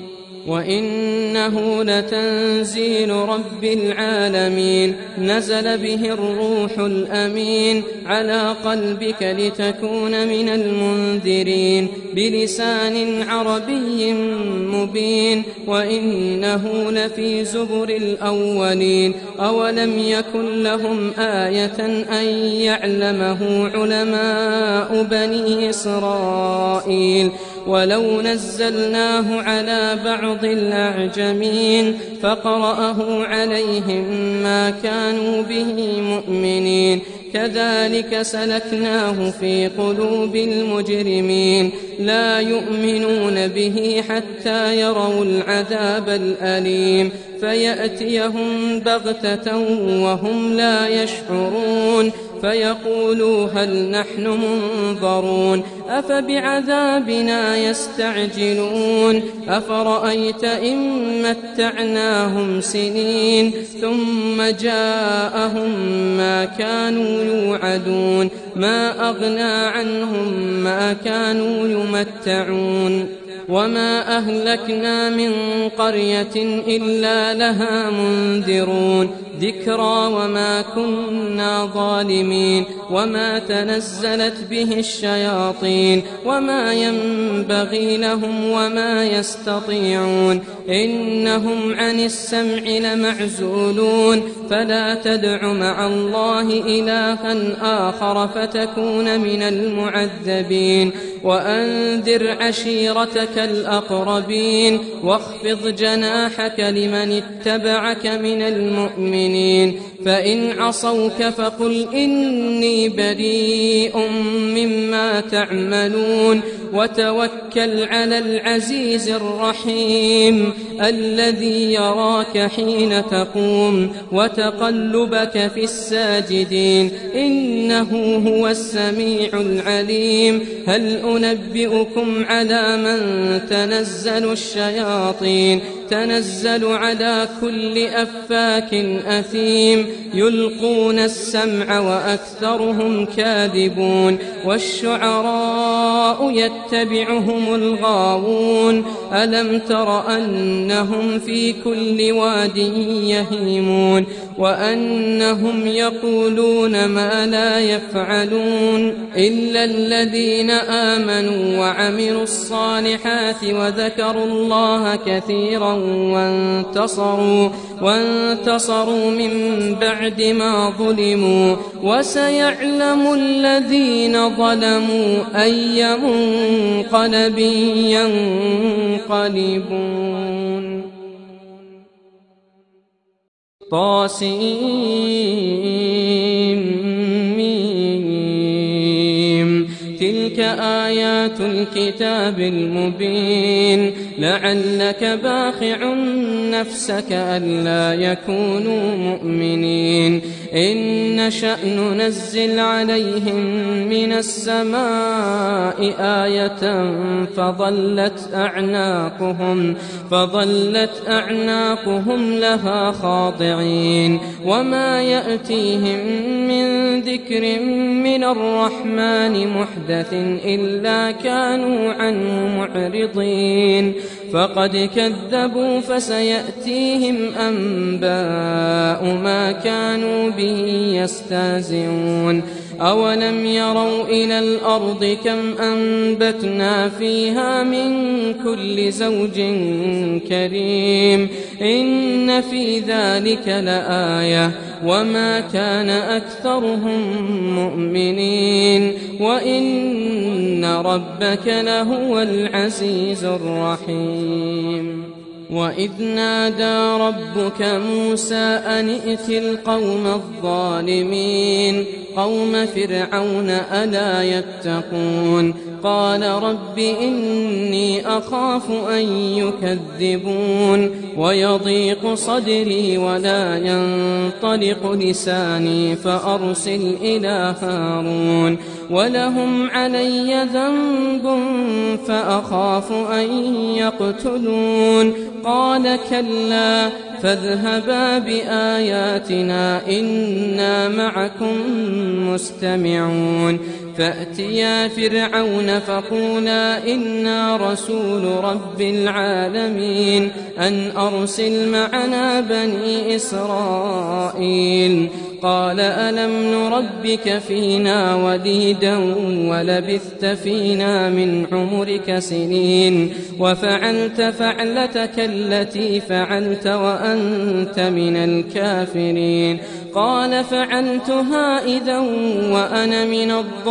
وإنه لتنزيل رب العالمين نزل به الروح الأمين على قلبك لتكون من المنذرين بلسان عربي مبين وإنه لفي زبر الأولين أولم يكن لهم آية أن يعلمه علماء بني إسرائيل ولو نزلناه على بعض الأعجمين فقرأه عليهم ما كانوا به مؤمنين كذلك سلكناه في قلوب المجرمين لا يؤمنون به حتى يروا العذاب الأليم فيأتيهم بغتة وهم لا يشعرون فيقولوا هل نحن منظرون أفبعذابنا يستعجلون أفرأيت إن متعناهم سنين ثم جاءهم ما كانوا يوعدون ما أغنى عنهم ما كانوا يمتعون وما أهلكنا من قرية إلا لها منذرون ذكرى وما كنا ظالمين وما تنزلت به الشياطين وما ينبغي لهم وما يستطيعون إنهم عن السمع لمعزولون فلا تدع مع الله إلها آخر فتكون من المعذبين وأنذر عشيرتك الأقربين واخفض جناحك لمن اتبعك من المؤمنين فإن عصوك فقل إني بريء مما تعملون وتوكل على العزيز الرحيم الذي يراك حين تقوم وتقلبك في الساجدين إنه هو السميع العليم هل أنبئكم على من تنزل الشياطين تنزل على كل أفاك أثيم يلقون السمع وأكثرهم كاذبون والشعراء يتبعهم الغاوون ألم تر أنهم في كل واد يهيمون وأنهم يقولون ما لا يفعلون إلا الذين آمنوا وعملوا الصالحات وذكروا الله كثيرا وانتصروا وانتصروا من بعد ما ظلموا وسيعلم الذين ظلموا أي منقلب ينقلبون طاسيم تلك آيات الكتاب المبين لعلك باخع نفسك ألا يكونوا مؤمنين إن نشأ ننزل عليهم من السماء آية فظلت أعناقهم فظلت أعناقهم لها خاضعين وما يأتيهم من ذكر من الرحمن محدث إلا كانوا عنه معرضين فقد كذبوا فسيأتيهم أنباء ما كانوا به يستهزئون أولم يروا إلى الأرض كم أنبتنا فيها من كل زوج كريم إن في ذلك لآية وما كان أكثرهم مؤمنين وإن ربك لهو العزيز الرحيم. وإذ نادى ربك موسى أن ائت القوم الظالمين قوم فرعون ألا يتقون قال رب إني أخاف أن يكذبون ويضيق صدري ولا ينطلق لساني فأرسل إلى هارون ولهم علي ذنب فأخاف أن يقتلون قال كلا فاذهبا بآياتنا إنا معكم مستمعون فأتيا فرعون فقولا إنا رسول رب العالمين أن أرسل معنا بني إسرائيل قال ألم نربك فينا وليدا ولبثت فينا من عمرك سنين وفعلت فعلتك التي فعلت وأنت من الكافرين قال فعلتها إذا وأنا من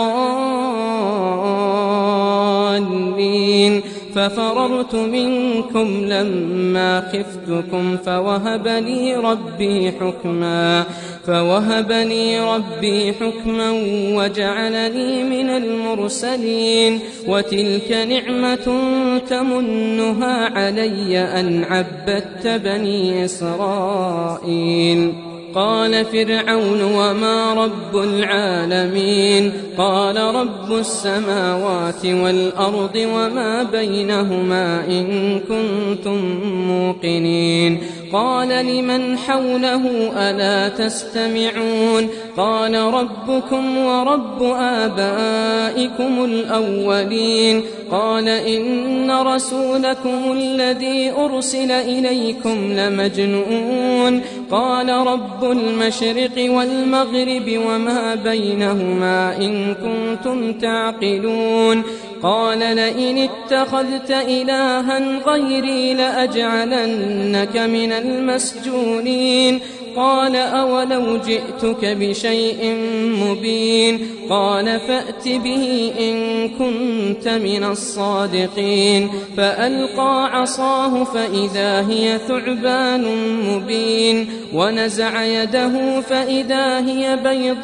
الضالين ففررت منكم لما خفتكم فوهب لي ربي حكما فوهب لي ربي حكما وجعلني من المرسلين وتلك نعمة تمنها علي أن عبدت بني إسرائيل قال فرعون وما رب العالمين قال رب السماوات والأرض وما بينهما إن كنتم موقنين قال لمن حوله ألا تستمعون قال ربكم ورب آبائكم الأولين قال إن رسولكم الذي أرسل إليكم لمجنون قال رب المشرق والمغرب وما بينهما إن كنتم تعقلون قال لئن اتخذت إلها غيري لأجعلنك من المسجونين قال أولو جئتك بشيء مبين قال فأت به إن كنت من الصادقين فألقى عصاه فإذا هي ثعبان مبين ونزع يده فإذا هي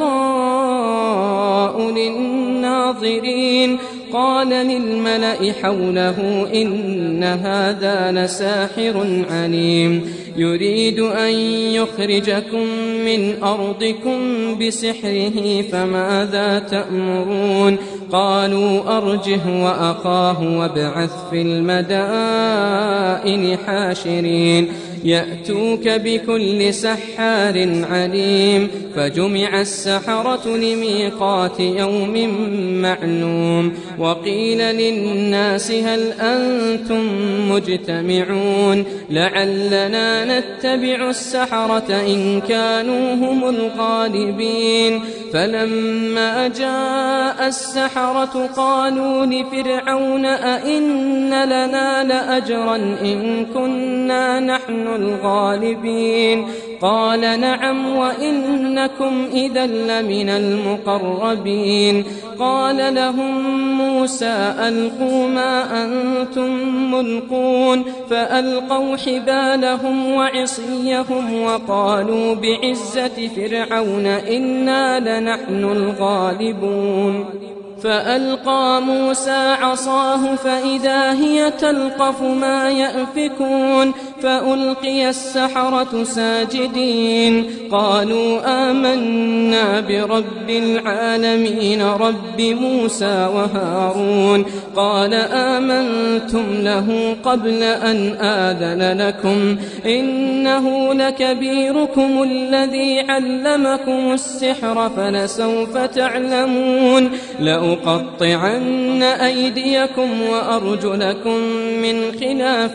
بيضاء للناظرين قال للملأ حوله إن هذا لساحر عليم يريد أن يخرجكم من أرضكم بسحره فماذا تأمرون قالوا أرجه وأخاه وابعث في المدائن حاشرين يأتوك بكل سحار عليم فجمع السحرة لميقات يوم معلوم وقيل للناس هل أنتم مجتمعون لعلنا نتبع السحرة إن كانوا هم الغالبين فلما جاء السحرة قالوا لفرعون أئن لنا لأجرا إن كنا نحن الغالبين قال نعم وإنكم إذا لمن المقربين قال لهم موسى ألقوا ما أنتم ملقون فألقوا حبالهم وعصيهم وقالوا بعزة فرعون إنا لنحن الغالبون فألقى موسى عصاه فإذا هي تلقف ما يأفكون فألقي السحرة ساجدين قالوا آمنا برب العالمين رب موسى وهارون قال آمنتم له قبل أن آذن لكم إنه لكبيركم الذي علمكم السحر فلسوف تعلمون لأ لأقطعن أيديكم وأرجلكم من خلاف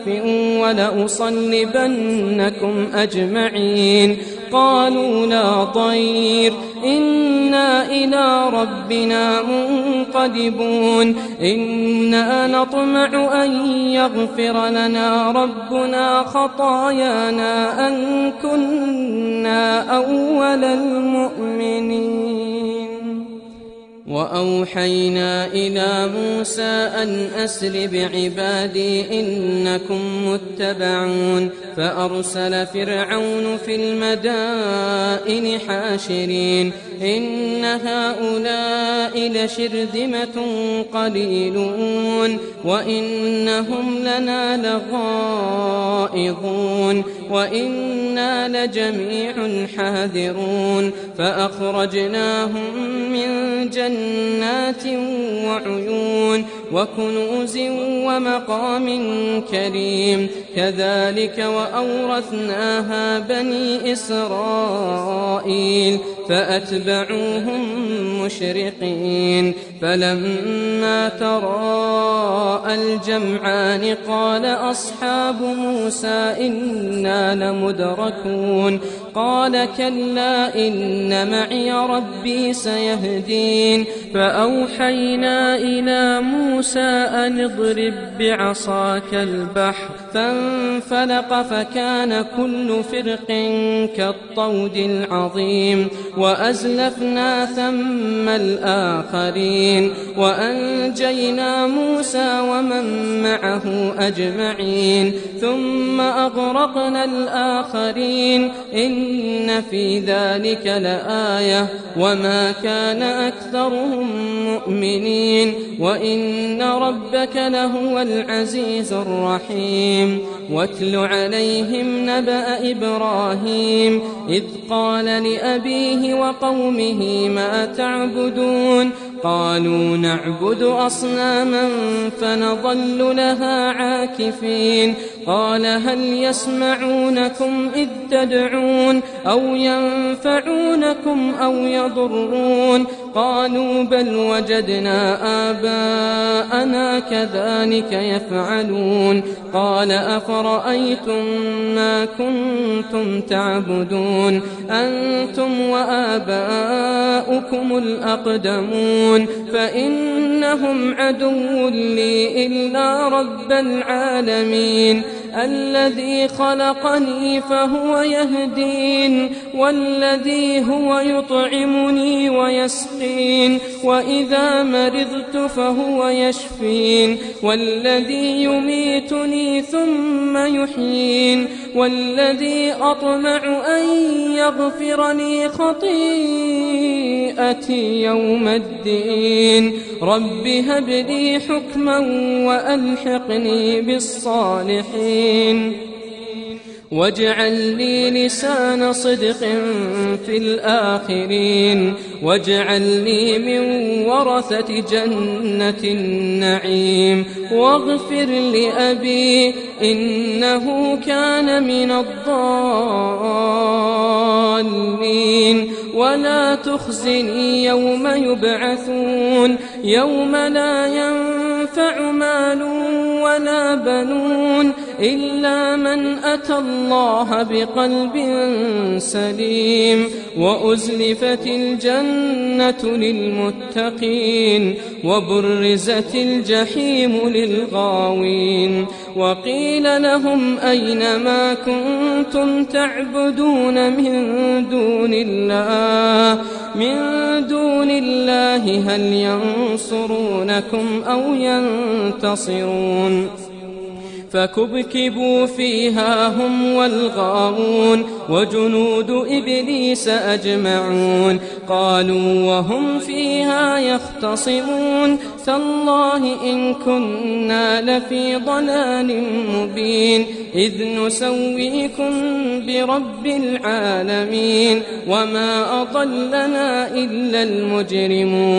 ولأصلبنكم أجمعين قالوا لا ضير إنا إلى ربنا منقلبون إنا نطمع أن يغفر لنا ربنا خطايانا أن كنا أول المؤمنين. وأوحينا إلى موسى أن أسر بعبادي إنكم متبعون فأرسل فرعون في المدائن حاشرين إن هؤلاء لشرذمة قليلون وإنهم لنا لغائظون وإنا لجميع حاذرون فأخرجناهم من جنات وعيون وكنوز ومقام كريم كذلك وأورثناها بني إسرائيل فأتبعوهم مشرقين فلما تراءى الجمعان قال أصحاب موسى إنا لمدركون قال كلا إن معي ربي سيهدين فأوحينا إلى موسى أن اضرب بعصاك البحر فانفلق فكان كل فرق كالطود العظيم وأزلفنا ثم الآخرين وأنجينا موسى ومن معه أجمعين ثم أغرقنا الآخرين إن في ذلك لآية وما كان أكثرهم مؤمنين وإن ربك لهو العزيز الرحيم. واتل عليهم نبأ إبراهيم إذ قال لأبيه وقومه ما تعبدون قالوا نعبد أصناما فنظل لها عاكفين قال هل يسمعونكم إذ تدعون أو ينفعونكم أو يضرون قالوا بل وجدنا آباءنا كذلك يفعلون قال أفرأيتم ما كنتم تعبدون أنتم وآباؤكم الأقدمون فإنهم عدو لي إلا رب العالمين الذي خلقني فهو يهدين والذي هو يطعمني ويسقين وإذا مرضت فهو يشفين والذي يميتني ثم يحيين والذي أطمع أن يغفر لي خطيئتي يوم الدين رب هب لي حكما وألحقني بالصالحين واجعل لي لسان صدق في الآخرين واجعل لي من ورثة جنة النعيم واغفر لأبي إنه كان من الضالين ولا تخزني يوم يبعثون يوم لا ينفع مال ولا بنون إلا من أتى الله بقلب سليم وأزلفت الجنة للمتقين وبرزت الجحيم للغاوين وقيل لهم أين ما كنتم تعبدون من دون الله من دون الله هل ينصرونكم أو ينتصرون فكبكبوا فيها هم والغاوون وجنود إبليس أجمعون قالوا وهم فيها يختصمون تالله إن كنا لفي ضلال مبين إذ نسويكم برب العالمين وما أضلنا إلا المجرمون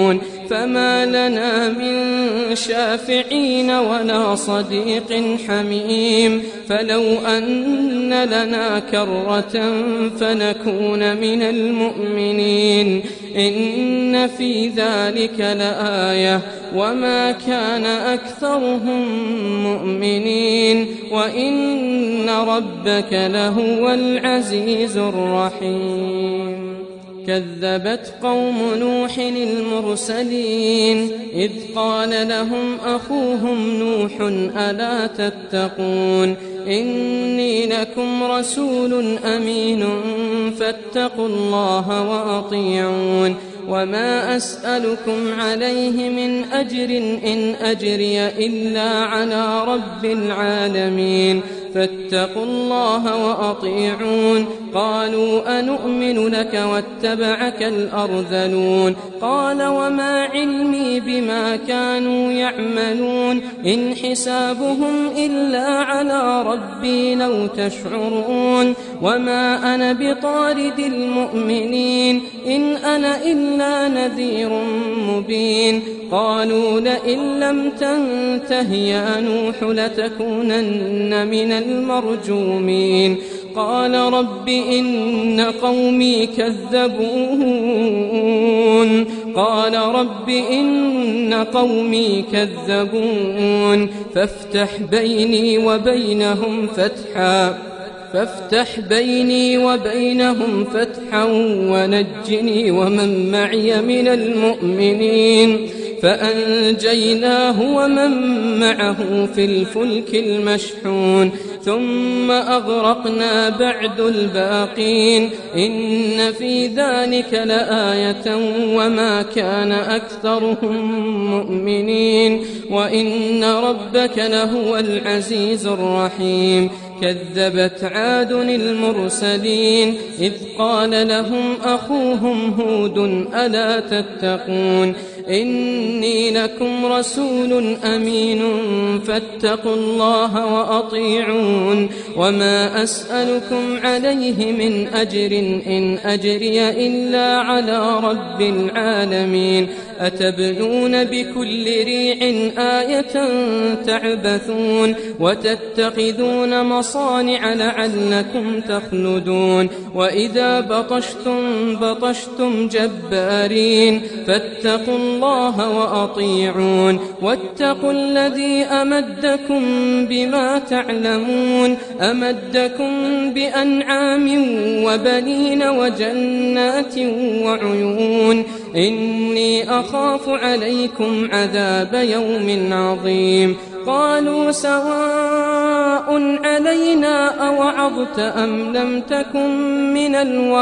فما لنا من شافعين ولا صديق حميم فلو أن لنا كرة فنكون من المؤمنين إن في ذلك لآية وما كان أكثرهم مؤمنين وإن ربك لهو العزيز الرحيم كذبت قوم نوح المرسلين إذ قال لهم أخوهم نوح ألا تتقون إني لكم رسول أمين فاتقوا الله وأطيعون وما أسألكم عليه من أجر إن أجري إلا على رب العالمين فاتقوا الله وأطيعون قالوا أنؤمن لك واتبعك الأرذلون قال وما علمي بما كانوا يعملون إن حسابهم إلا على ربي لو تشعرون وما أنا بطارد المؤمنين إن أنا إلا نذير مبين قالوا لئن لم تنته يا نوح لتكونن من المرجومين قال رب إن قومي كذبون قال رب إن قومي كذبون فافتح بيني وبينهم فتحا فافتح بيني وبينهم فتحا ونجني ومن معي من المؤمنين فأنجيناه ومن معه في الفلك المشحون ثم أغرقنا بعد الباقين إن في ذلك لآية وما كان أكثرهم مؤمنين وإن ربك لهو العزيز الرحيم كذبت عاد المرسلين إذ قال لهم أخوهم هود ألا تتقون إني لكم رسول أمين فاتقوا الله وأطيعون وما أسألكم عليه من أجر إن أجري إلا على رب العالمين أتبنون بكل ريع آية تعبثون وتتخذون مصانع لعلكم تخلدون وإذا بطشتم بطشتم جبارين فاتقوا الله وأطيعون واتقوا الذي أمدكم بما تعلمون أمدكم بأنعام وبنين وجنات وعيون إني أخاف عليكم عذاب يوم عظيم قالوا سواء علينا أوعظت أم لم تكن من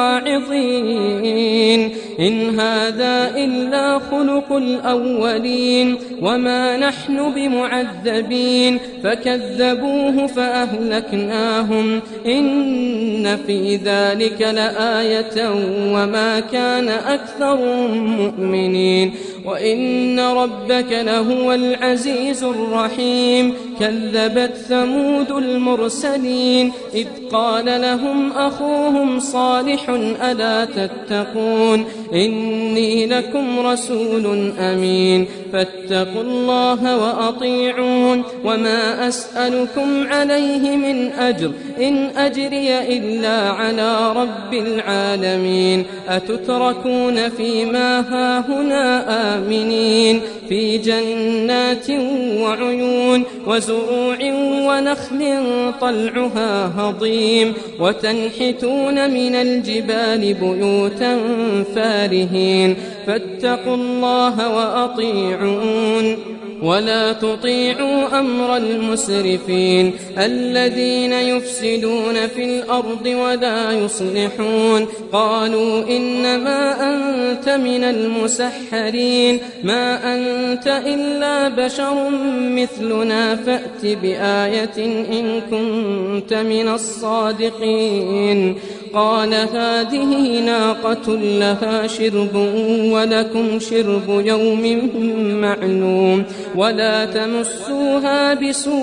الواعظين إن هذا إلا خلق الأولين وما نحن بمعذبين فكذبوه فأهلكناهم إن في ذلك لآية وما كان أكثرهم مؤمنين وإن ربك لهو العزيز الرحيم كذبت ثمود المرسلين إذ قال لهم أخوهم صالح ألا تتقون إني لكم رسول أمين فاتقوا الله وأطيعون وما أسألكم عليه من أجر إن أجري إلا على رب العالمين أتتركون فيما هاهنا آمنين في جنات وعيون وزروع ونخل طلعها هضيم وتنحتون من الجبال بيوتا فارهين فاتقوا الله وأطيعون ولا تطيعوا أمر المسرفين الذين يفسدون في الأرض ولا يصلحون قالوا إنما أنت من المسحرين ما أنت إلا بشر مثلنا فأت بآية إن كنت من الصادقين قال هذه ناقة لها شرب ولكم شرب يوم معلوم ولا تمسوها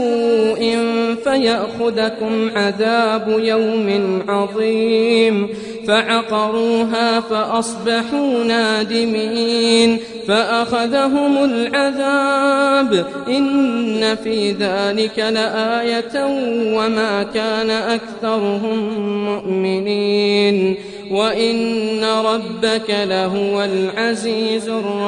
بسوء فيأخذكم عذاب يوم عظيم فعقروها فأصبحوا نادمين فأخذهم العذاب إن في ذلك لآية وما كان أكثرهم مؤمنين وإن ربك لهو العزيز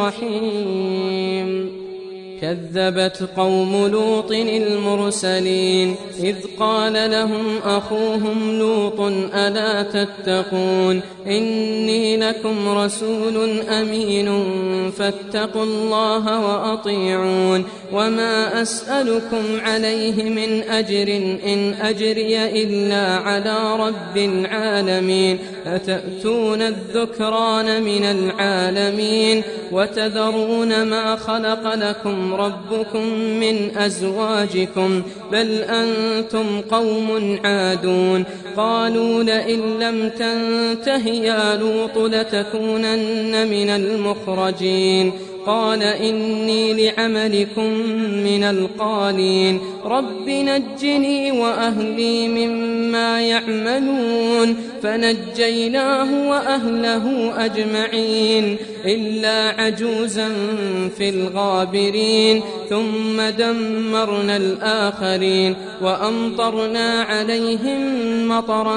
الرحيم. كذبت قوم لوط المرسلين إذ قال لهم أخوهم لوط ألا تتقون إني لكم رسول أمين فاتقوا الله وأطيعون وما أسألكم عليه من أجر إن أجري إلا على رب العالمين أتأتون الذكران من العالمين وتذرون ما خلق لكم ربكم من أزواجكم بل أنتم قوم عادون قالوا لئن لم تنته يا لوط لتكونن من المخرجين قال إني لعملكم من القالين رب نجني وأهلي مما يعملون فنجيناه وأهله أجمعين إلا عجوزا في الغابرين ثم دمرنا الآخرين وأمطرنا عليهم مطرا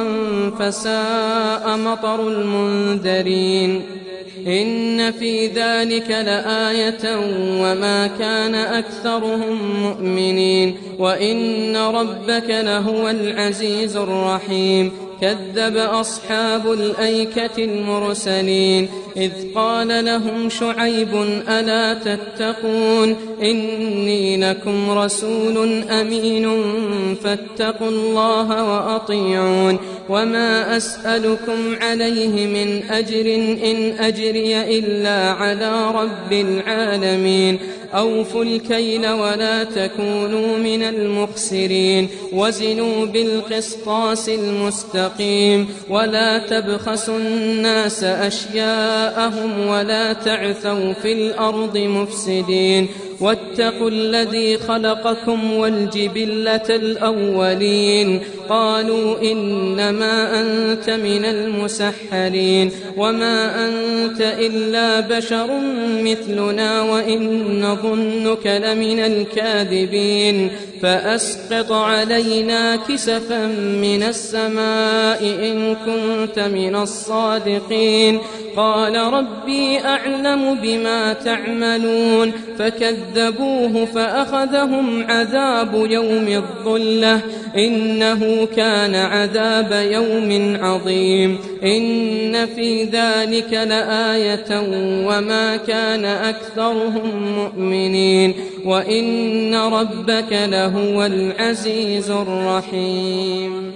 فساء مطر المنذرين إن في ذلك لآية وما كان أكثرهم مؤمنين وإن ربك لهو العزيز الرحيم. كذب أصحاب الأيكة المرسلين إذ قال لهم شعيب ألا تتقون إني لكم رسول أمين فاتقوا الله وأطيعون وما أسألكم عليه من أجر إن أجري إلا على رب العالمين أوفوا الكيل ولا تكونوا من المخسرين وزنوا بالقسطاس المستقيم ولا تبخسوا الناس أشياءهم ولا تعثوا في الأرض مفسدين واتقوا الذي خلقكم والجبلة الأولين قالوا إنما أنت من المسحرين وما أنت إلا بشر مثلنا وإن نظنك لمن الكاذبين فأسقط علينا كسفا من السماء إن كنت من الصادقين قال ربي أعلم بما تعملون فكذبوه فأخذهم عذاب يوم الظلة إنه كان عذاب يوم عظيم إن في ذلك لآية وما كان أكثرهم مؤمنين وإن ربك لهو العزيز الرحيم.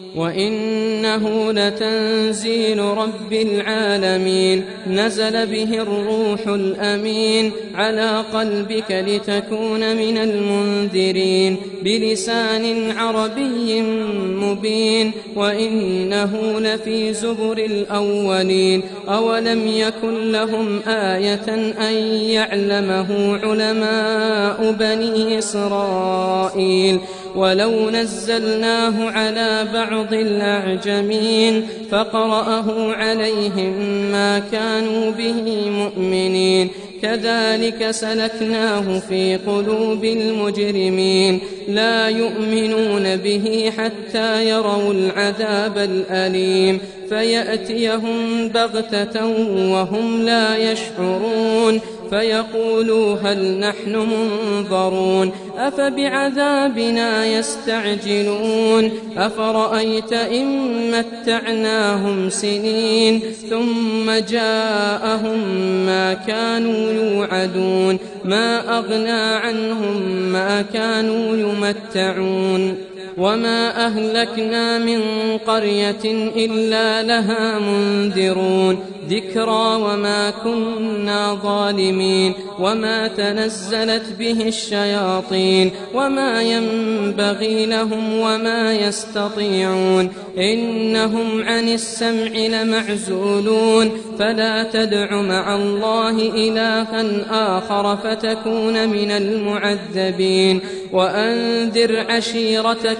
وإنه لتنزيل رب العالمين نزل به الروح الأمين على قلبك لتكون من المنذرين بلسان عربي مبين وإنه لفي زبر الأولين أولم يكن لهم آية أن يعلمه علماء بني إسرائيل ولو نزلناه على بعض الأعجمين فقرأه عليهم ما كانوا به مؤمنين كذلك سلكناه في قلوب المجرمين لا يؤمنون به حتى يروا العذاب الأليم فيأتيهم بغتة وهم لا يشعرون فيقولوا هل نحن منظرون أفبعذابنا يستعجلون أفرأيت إن متعناهم سنين ثم جاءهم ما كانوا يوعدون ما أغنى عنهم ما كانوا يمتعون وما أهلكنا من قرية إلا لها منذرون ذكرى وما كنا ظالمين وما تنزلت به الشياطين وما ينبغي لهم وما يستطيعون إنهم عن السمع لمعزولون فلا تدع مع الله إلها آخر فتكون من المعذبين وأنذر عشيرتك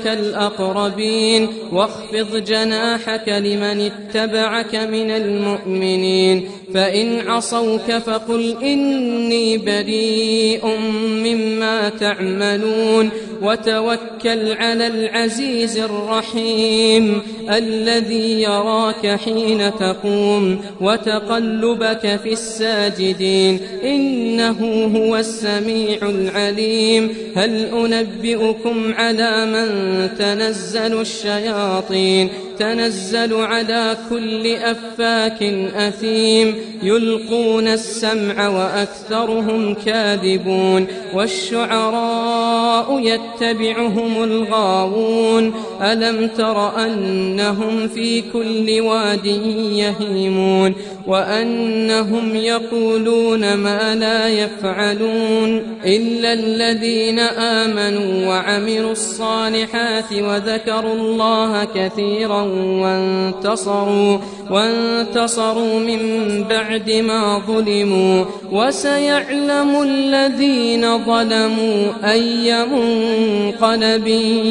عشيرتك الأقربين واخفض جناحك لمن اتبعك من المؤمنين فإن عصوك فقل إني بريء مما تعملون وتوكل على العزيز الرحيم الذي يراك حين تقوم وتقلبك في الساجدين إنه هو السميع العليم هل أنبئكم على من تنزل الشياطين تنزل على كل أفاك أثيم يلقون السمع وأكثرهم كاذبون والشعراء يتبعهم الغاوون ألم تر أنهم في كل واد يهيمون وأنهم يقولون ما لا يفعلون إلا الذين آمنوا وعملوا الصالحات وذكروا الله كثيرا وانتصروا وانتصروا من بعد ما ظلموا وسيعلم الذين ظلموا أي منقلب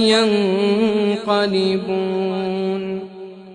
ينقلبون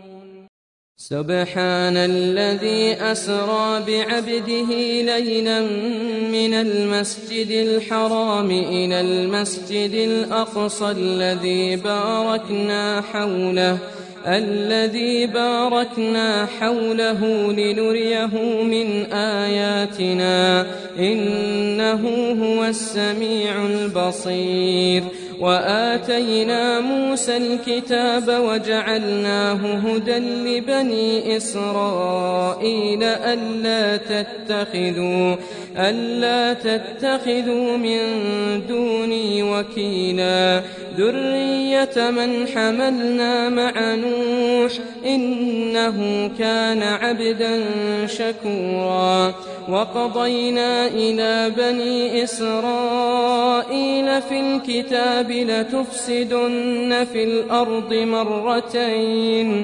سبحان الذي أسرى بعبده ليلا من المسجد الحرام إلى المسجد الأقصى الذي باركنا حوله الذي باركنا حوله لنريه من آياتنا إنه هو السميع البصير وآتينا موسى الكتاب وجعلناه هدى لبني إسرائيل ألا تتخذوا ألا تتخذوا من دوني وكيلا ذرية من حملنا مع نوح إنه كان عبدا شكورا وقضينا إلى بني إسرائيل في الكتاب لتفسدن في الأرض مرتين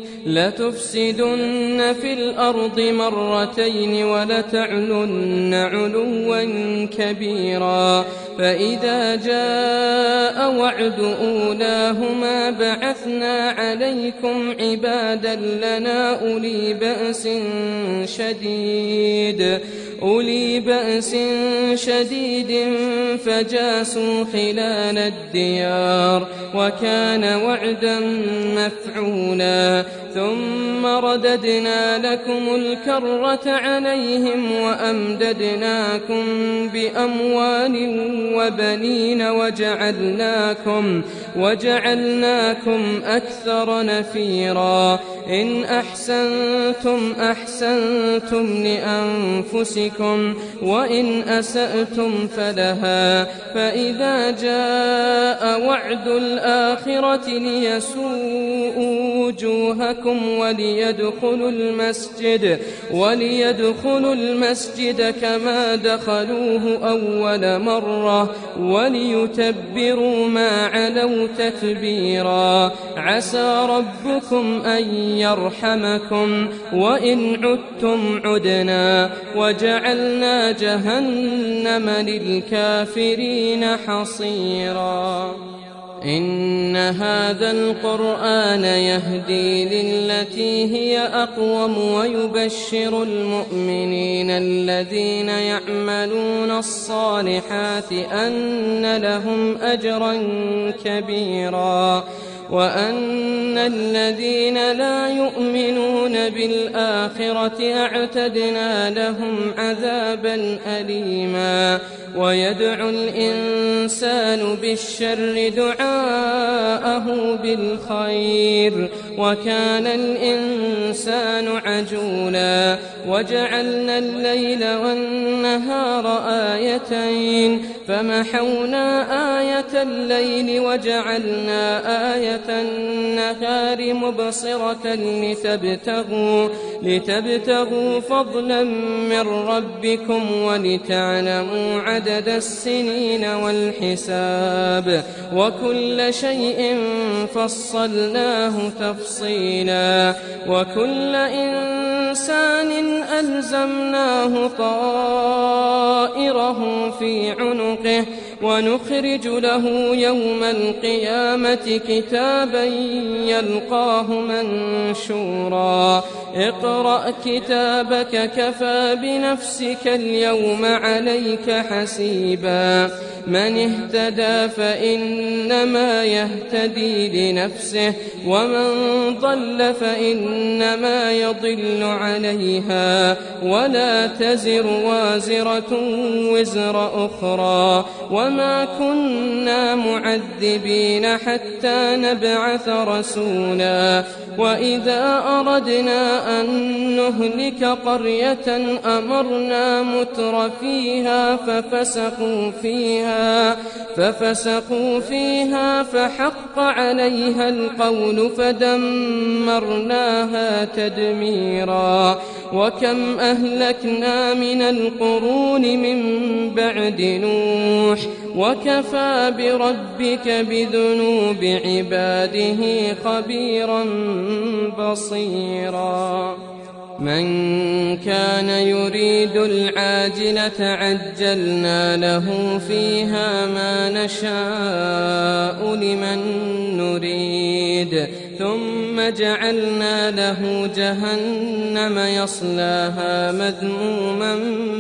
لتفسدن في الأرض مرتين ولتعلن علوا كبيرا فإذا جاء وعد أولاهما بعثنا عليكم عبادا لنا أولي بأس شديد أولي بأس شديد فجاسوا خلال الديار وكان وعدا مفعولا ثم رددنا لكم الكرة عليهم وأمددناكم بأموال وبنين وجعلناكم وجعلناكم أكثر نفيرا إن أحسنتم أحسنتم لأنفسكم وإن أسأتم فلها فإذا جاء وعد الآخرة ليسوءوا وجوهكم وليدخلوا المسجد وليدخلوا المسجد كما دخلوه أول مرة وليتبروا ما علوا تتبيرا عسى ربكم أن يرحمكم وإن عدتم عدنا وجعلنا جهنم للكافرين حصيرا إن هذا القرآن يهدي للتي هي أقوم ويبشر المؤمنين الذين يعملون الصالحات أن لهم أجرا كبيرا وأن الذين لا يؤمنون بالآخرة أعتدنا لهم عذابا أليما ويدعو الإنسان بالشر دعاءه بالخير وكان الإنسان عجولا وجعلنا الليل والنهار آيتين فمحونا آية الليل وجعلنا آية النهار مبصرة لتبتغوا, لتبتغوا فضلا من ربكم ولتعلموا عدد السنين والحساب وكل شيء فصلناه تفصيلا وكل إنسان ألزمناه طائره في عنقه ونخرج له يوم القيامة كتابا يلقاه منشورا اقرأ كتابك كفى بنفسك اليوم عليك حسيبا من اهتدى فإنما يهتدي لنفسه ومن ضل فإنما يضل عليها ولا تزر وازرة وزر أخرى وما كنا معذبين حتى نبعث رسولا وإذا أردنا أن نهلك قرية أمرنا متر فيها ففسقوا فيها ففسقوا فيها فحق عليها القول فدمرناها تدميرا وكم أهلكنا من القرون من بعد نوح وكفى بربك بذنوب عباده خبيرا بصيرا من كان يريد العاجلة عجلنا له فيها ما نشاء لمن نريد ثم جعلنا له جهنم يصلاها مذموما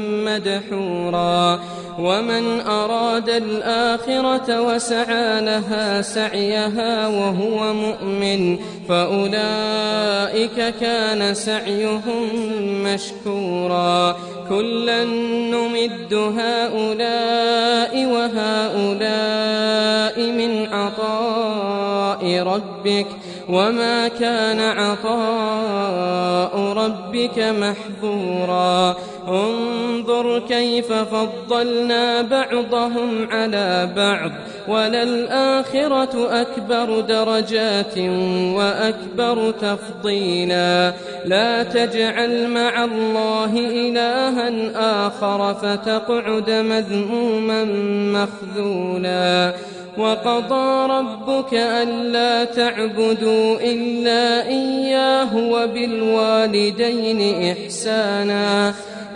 مدحورا ومن أراد الآخرة وسعى لها سعيها وهو مؤمن فأولئك كان سعيهم مشكورا كلا نمد هؤلاء وهؤلاء من عطاء ربك وما كان عطاء ربك محظورا انظر كيف فضلنا بعضهم على بعض وللآخرة أكبر درجات وأكبر تفضيلا لا تجعل مع الله إلها آخر فتقعد مذموما مخذولا وقضى ربك ألا تعبدوا إلا إياه وبالوالدين إحسانا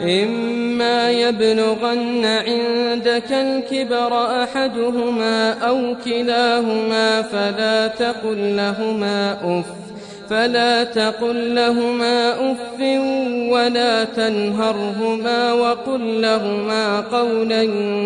إما يبلغن عندك الكبر أحدهما أو كلاهما فلا تقل لهما أف فلا تقل لهما أف ولا تنهرهما وقل لهما قولا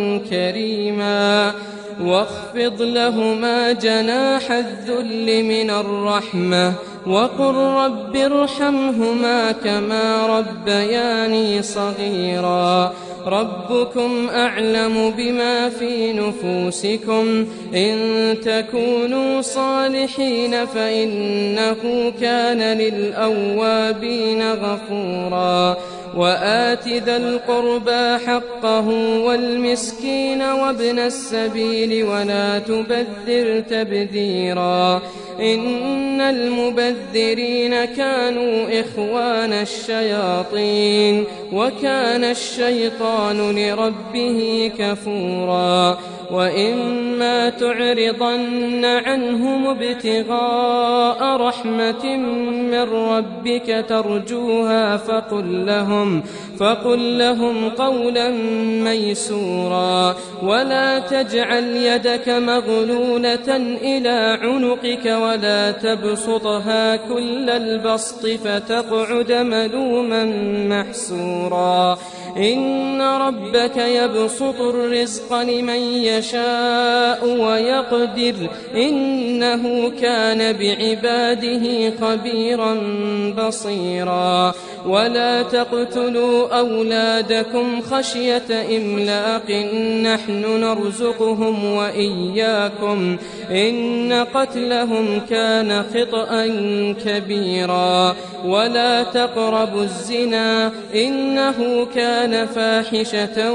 كريما واخفض لهما جناح الذل من الرحمة وقل رب ارحمهما كما ربياني صغيرا ربكم أعلم بما في نفوسكم إن تكونوا صالحين فإنه كان للأوابين غفورا وآت ذا القربى حقه والمسكين وابن السبيل ولا تبذر تبذيرا إن المبذرين كانوا إخوان الشياطين وكان الشيطان لربه كفورا وإما تعرضن عنهم ابتغاء رحمة من ربك ترجوها فقل لهم فقل لهم قولا ميسورا ولا تجعل يدك مغلولة إلى عنقك ولا تبسطها كل البسط فتقعد ملوما محسورا إن ربك يبسط الرزق لمن يشاء ويقدر إنه كان بعباده خبيرا بصيرا ولا تقتلوا أولادكم خشية إملاق نحن نرزقهم وإياكم إن قتلهم كان خطأ كبيرا ولا تقربوا الزنا إنه كان فاحشة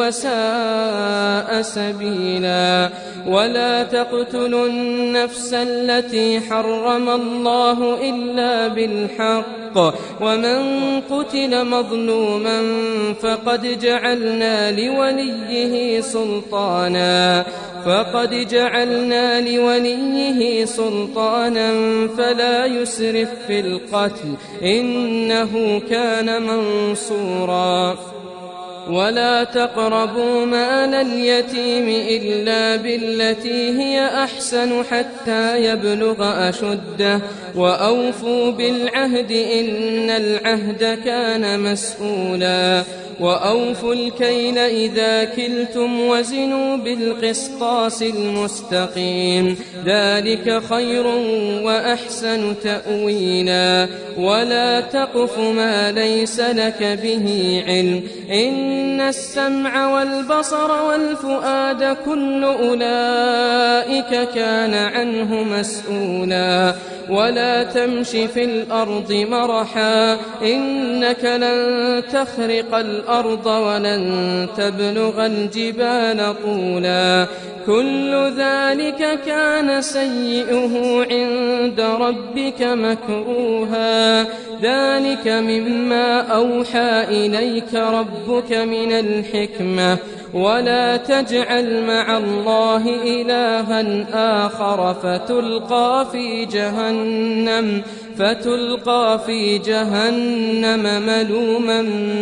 وساء سبيلا ولا تقتلوا النفس التي حرم الله إلا بالحق ومن قتل مظلوما فقد جعلنا لوليه سلطانا فقد جعلنا لوليه سلطانا فلا يسرف في القتل إنه كان منصورا ولا تقربوا مال اليتيم إلا بالتي هي أحسن حتى يبلغ أشده وأوفوا بالعهد إن العهد كان مسؤولا وأوفوا الكيل إذا كلتم وزنوا بالقسطاس المستقيم ذلك خير وأحسن تأويلا ولا تقف ما ليس لك به علم إن السمع والبصر والفؤاد كل أولئك كان عنه مسؤولا ولا تمش في الأرض مرحا إنك لن تخرق الأرض ولن تبلغ الجبال طولا كل ذلك كان سيئه عند ربك مكروها ذلك مما أوحى إليك ربك من الحكمة ولا تجعل مع الله إلها آخر فتلقى في جهنم فتلقى في جهنم ملوما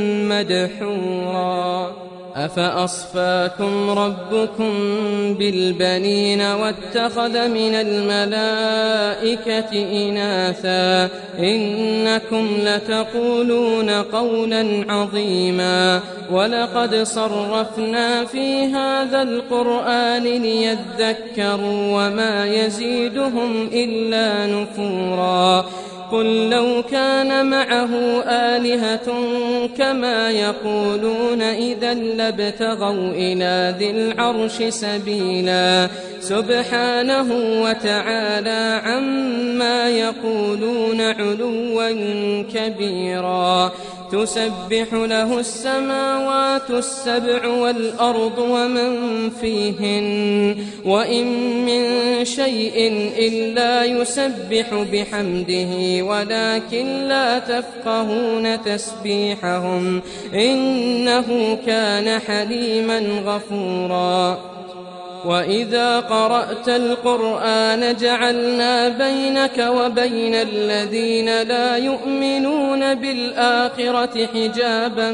مدحورا أفأصفاكم ربكم بالبنين واتخذ من الملائكة إناثا إنكم لتقولون قولا عظيما ولقد صرفنا في هذا القرآن ليذكروا وما يزيدهم إلا نفورا قل لو كان معه آلهة كما يقولون إذا لابتغوا إلى ذي العرش سبيلا سبحانه وتعالى عما يقولون علوا كبيرا تسبح له السماوات السبع والأرض ومن فيهن وإن من شيء إلا يسبح بحمده ولكن لا تفقهون تسبيحهم إنه كان حليما غفورا وإذا قرأت القرآن جعلنا بينك وبين الذين لا يؤمنون بالآخرة حجابا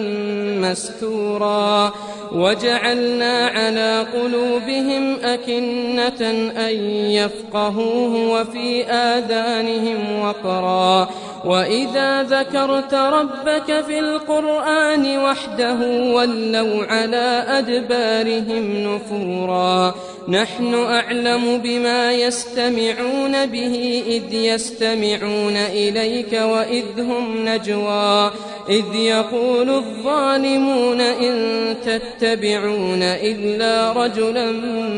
مستورا وجعلنا على قلوبهم أكنة أن يفقهوه وفي آذانهم وقرا وإذا ذكرت ربك في القرآن وحده ولوا على أدبارهم نفورا نحن أعلم بما يستمعون به إذ يستمعون إليك وإذ هم نجوى إذ يقول الظالمون إن تتبعون إلا رجلا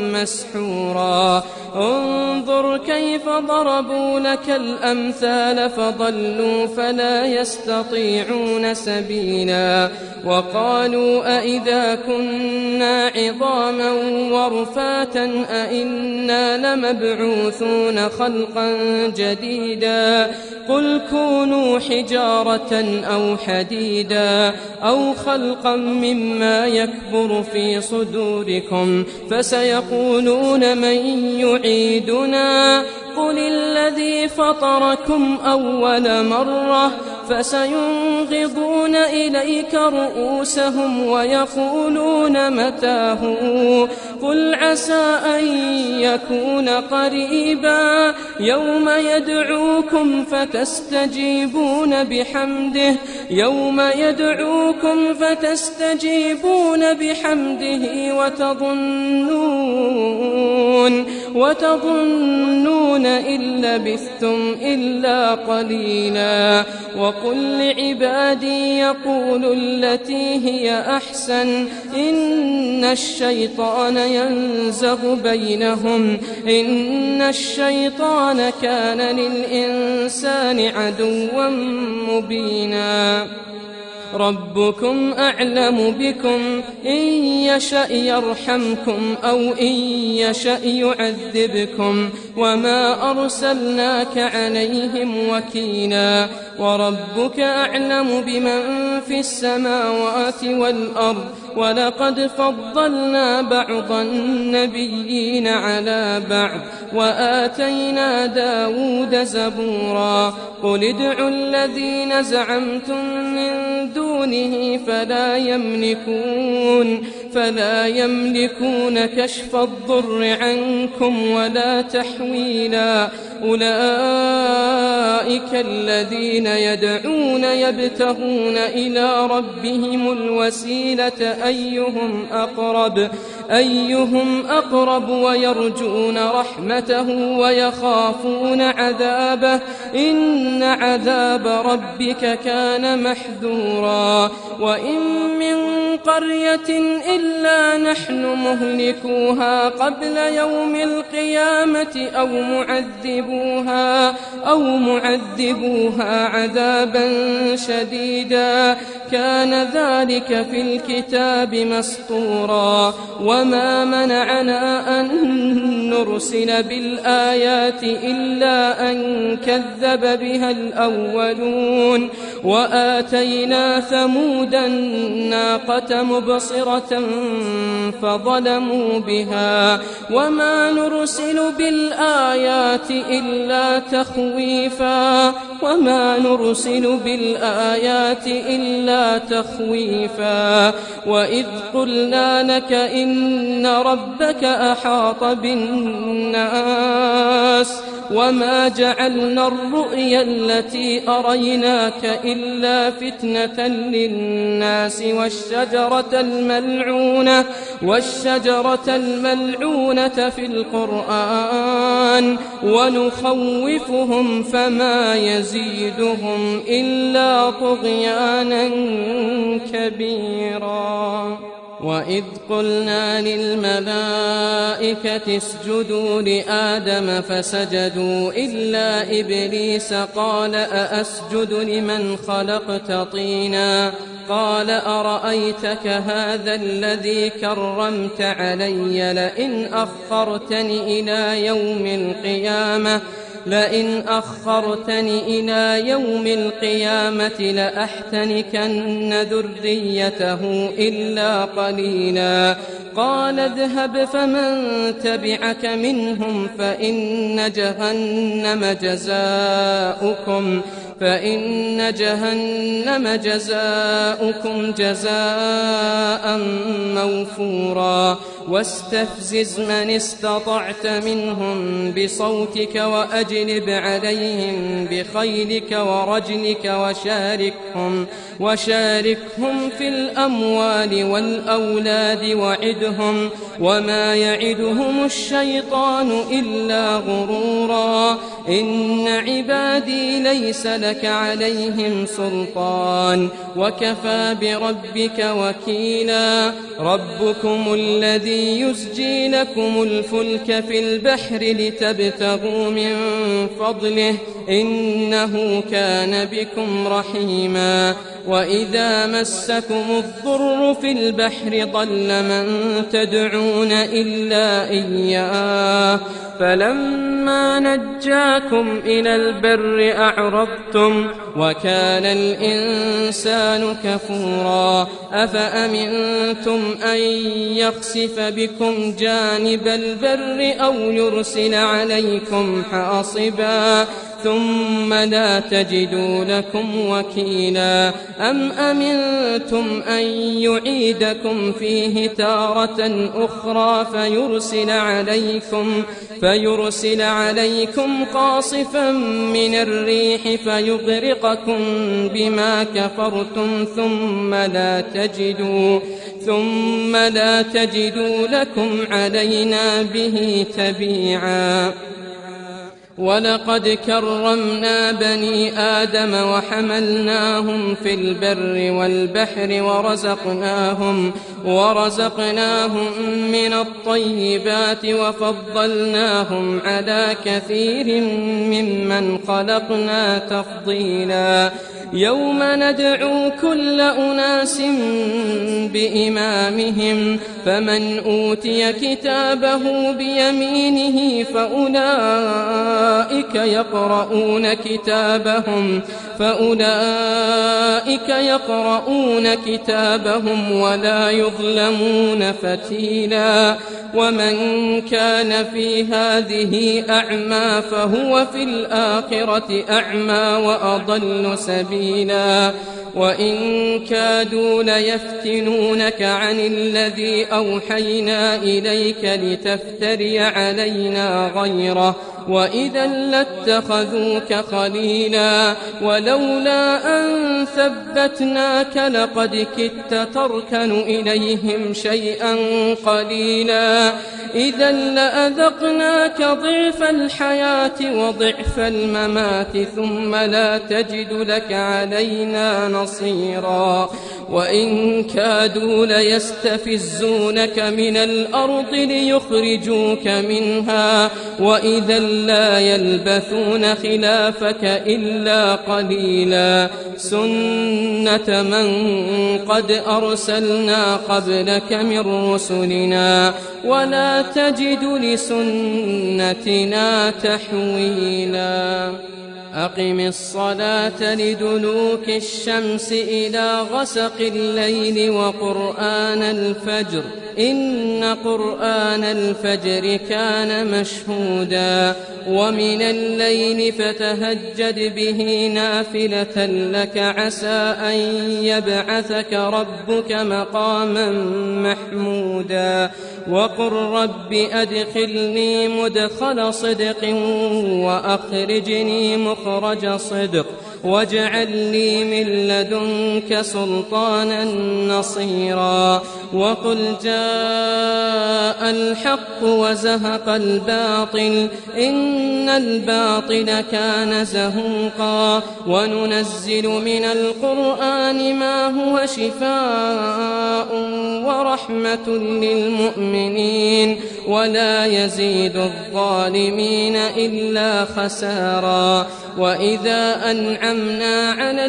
مسحورا انظر كيف ضربوا لك الأمثال فضلوا فلا يستطيعون سبيلا وقالوا أئذا كنا عظاما ورفاتا أئنا لمبعوثون خلقا جديدا قل كونوا حجارة أو حديدا أو خلقا مما يكبر في صدوركم فسيقولون من يعيدنا قل الذي فطركم أول مرة فسينغضون إليك رؤوسهم ويقولون متاه قل عسى أن يكون قريبا يوم يدعوكم فتستجيبون بحمده يوم يدعوكم فتستجيبون بحمده وتظنون وتظنون إن لبثتم إلا قليلا وقل لعبادي يقولوا التي هي أحسن إن الشيطان ينزغ بينهم إن الشيطان كان للإنسان عدوا مبينا ربكم أعلم بكم إن يشأ يرحمكم أو إن يشأ يعذبكم وما أرسلناك عليهم وكيلا وربك أعلم بمن في السماوات والأرض ولقد فضلنا بعض النبيين على بعض وآتينا داود زبورا قل ادعوا الذين زعمتم من دونه فلا يملكون فلا يملكون كشف الضر عنكم ولا تحويلا أولئك الذين يدعون يبتغون إلى ربهم الوسيلة أيهم أقرب أيهم أقرب ويرجون رحمته ويخافون عذابه إن عذاب ربك كان محذورا وإن من قرية إلا نحن مهلكوها قبل يوم القيامة أو معذبوها أو معذبوها عذابا شديدا كان ذلك في الكتاب مسطورا وما منعنا أن نرسل بالآيات إلا أن كذب بها الأولون وآتينا ثمود الناقة مبصرة فظلموا بها وما نرسل بالآيات إلا تخويفا وما نرسل بالآيات إلا تخويفا وإذ قلنا لك إن ربك أحاط بالناس وما جعلنا الرؤيا التي أريناك إلا فتنة للناس والشجرة الملعونة والشجرة الملعونة في القرآن ونخوفهم فما يزيدهم إلا طغيانا كبيرا وإذ قلنا للملائكة اسجدوا لآدم فسجدوا إلا إبليس قال أأسجد لمن خلقت طينا قال أرأيتك هذا الذي كرمت علي لئن أخرتني إلى يوم القيامة لئن أخرتني إلى يوم القيامة لأحتنكن ذريته إلا قليلا قال اذهب فمن تبعك منهم فإن جهنم جزاؤكم فإن جهنم جزاؤكم جزاء موفورا واستفزز من استطعت منهم بصوتك وأجلب عليهم بخيلك ورجلك وشاركهم وشاركهم في الأموال والأولاد وعدهم وما يعدهم الشيطان إلا غرورا إن عبادي ليس لك عليهم سلطان وكفى بربك وكيلا ربكم الذي يزجي لكم الفلك في البحر لتبتغوا من فضله إنه كان بكم رحيما وإذا مسكم الضر في البحر ضل من تدعون إلا إياه فلما نجاكم إلى البر أعرضتم وكان الإنسان كفورا أفأمنتم أن يخسف بكم جانب البر أو يرسل عليكم حاصبا ثم لا تجدوا لكم وكيلا أم أمنتم أن يعيدكم فيه تارة أخرى فيرسل عليكم فيرسل عليكم قاصفا من الريح فيغرقكم بما كفرتم ثم لا تجدوا ثم لا تجدوا لكم علينا به تبيعا ولقد كرمنا بني آدم وحملناهم في البر والبحر ورزقناهم ورزقناهم من الطيبات وفضلناهم على كثير ممن خلقنا تفضيلا يوم ندعو كل أناس بإمامهم فمن أوتي كتابه بيمينه فأولئك فأولئك يقرؤون كتابهم فأولئك يقرؤون كتابهم ولا يظلمون فتيلا ومن كان في هذه أعمى فهو في الآخرة أعمى وأضل سبيلا وإن كادوا ليفتنونك عن الذي أوحينا إليك لتفتري علينا غيره وإذا لاتخذوك خليلا ولولا أن ثبتناك لقد كدت تركن إليهم شيئا قليلا إذا لأذقناك ضعف الحياة وضعف الممات ثم لا تجد لك علينا نصيرا وإن كادوا ليستفزونك من الأرض ليخرجوك منها وإذا لا يلبثون خلافك إلا قليلا سنة من قد أرسلنا قبلك من رسلنا ولا تجد لسنتنا تحويلا أقم الصلاة لدلوك الشمس إلى غسق الليل وقرآن الفجر إن قرآن الفجر كان مشهودا ومن الليل فتهجد به نافلة لك عسى أن يبعثك ربك مقاما محمودا وقل رب أدخلني مدخل صدق وأخرجني مخرج صدق واجعل لي من لدنك سلطانا نصيرا وقل جاء الحق وزهق الباطل إن الباطل كان زهوقا وننزل من القرآن ما هو شفاء ورحمة للمؤمنين ولا يزيد الظالمين إلا خسارا وإذا أنعمنا على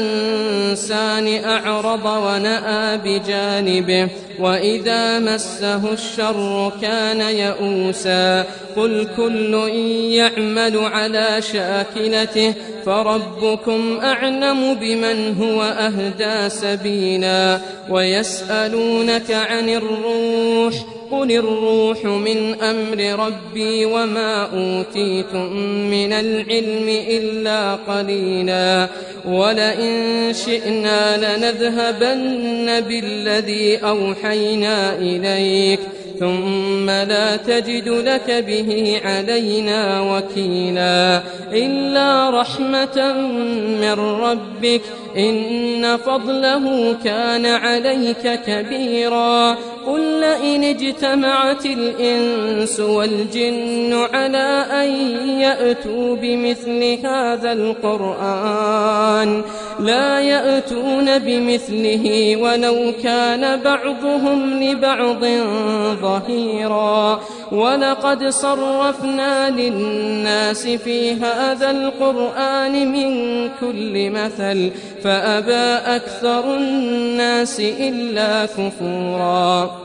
الإنسان أعرض ونأى بجانبه وإذا مسه الشر كان يئوسا قل كل يعمل على شاكلته فربكم أعلم بمن هو أهدى سبيلا ويسألونك عن الروح قل الروح من أمر ربي وما أوتيتم من العلم إلا قليلا ولئن شئنا لنذهبن بالذي أوحينا إليك ثم لا تجد لك به علينا وكيلا إلا رحمة من ربك إن فضله كان عليك كبيرا قل لئن اجتمعت الإنس والجن على أن يأتوا بمثل هذا القرآن لا يأتون بمثله ولو كان بعضهم لبعض ظهيرا ولقد صرفنا للناس في هذا القرآن من كل مثل فأبى أكثر الناس إلا كفورا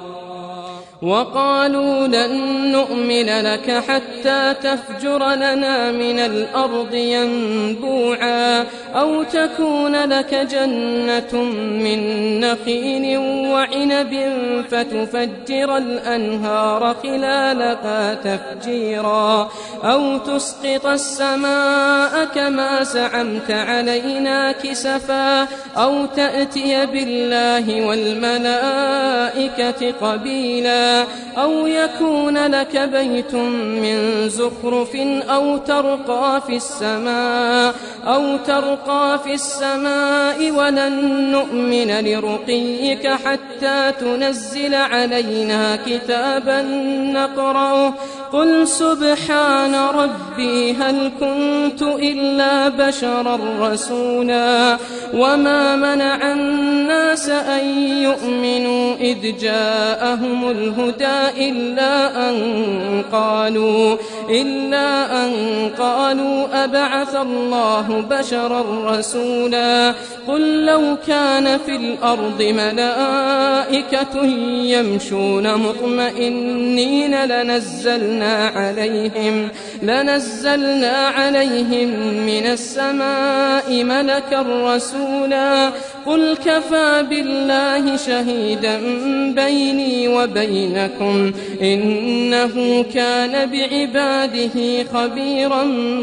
وقالوا لن نؤمن لك حتى تفجر لنا من الأرض ينبوعا أو تكون لك جنة من نخيل وعنب فتفجر الأنهار خلالها تفجيرا أو تسقط السماء كما زعمت علينا كسفا أو تأتي بالله والملائكة قبيلا أو يكون لك بيت من زخرف أو ترقى في السماء أو ترقى في السماء ولن نؤمن لرقيك حتى تنزل علينا كتابا نقرأه قل سبحان ربي هل كنت إلا بشرا رسولا وما منع الناس أن يؤمنوا إذ جاءهم الهدى إلا أن قالوا إلا أن قالوا أبعث الله بشرا رسولا قل لو كان في الأرض ملائكة يمشون مطمئنين لنزلنا لنزلنا عليهم لنزلنا عليهم من السماء ملكا رسولا قل كفى بالله شهيدا بيني وبينكم إنه كان بعباده خبيرا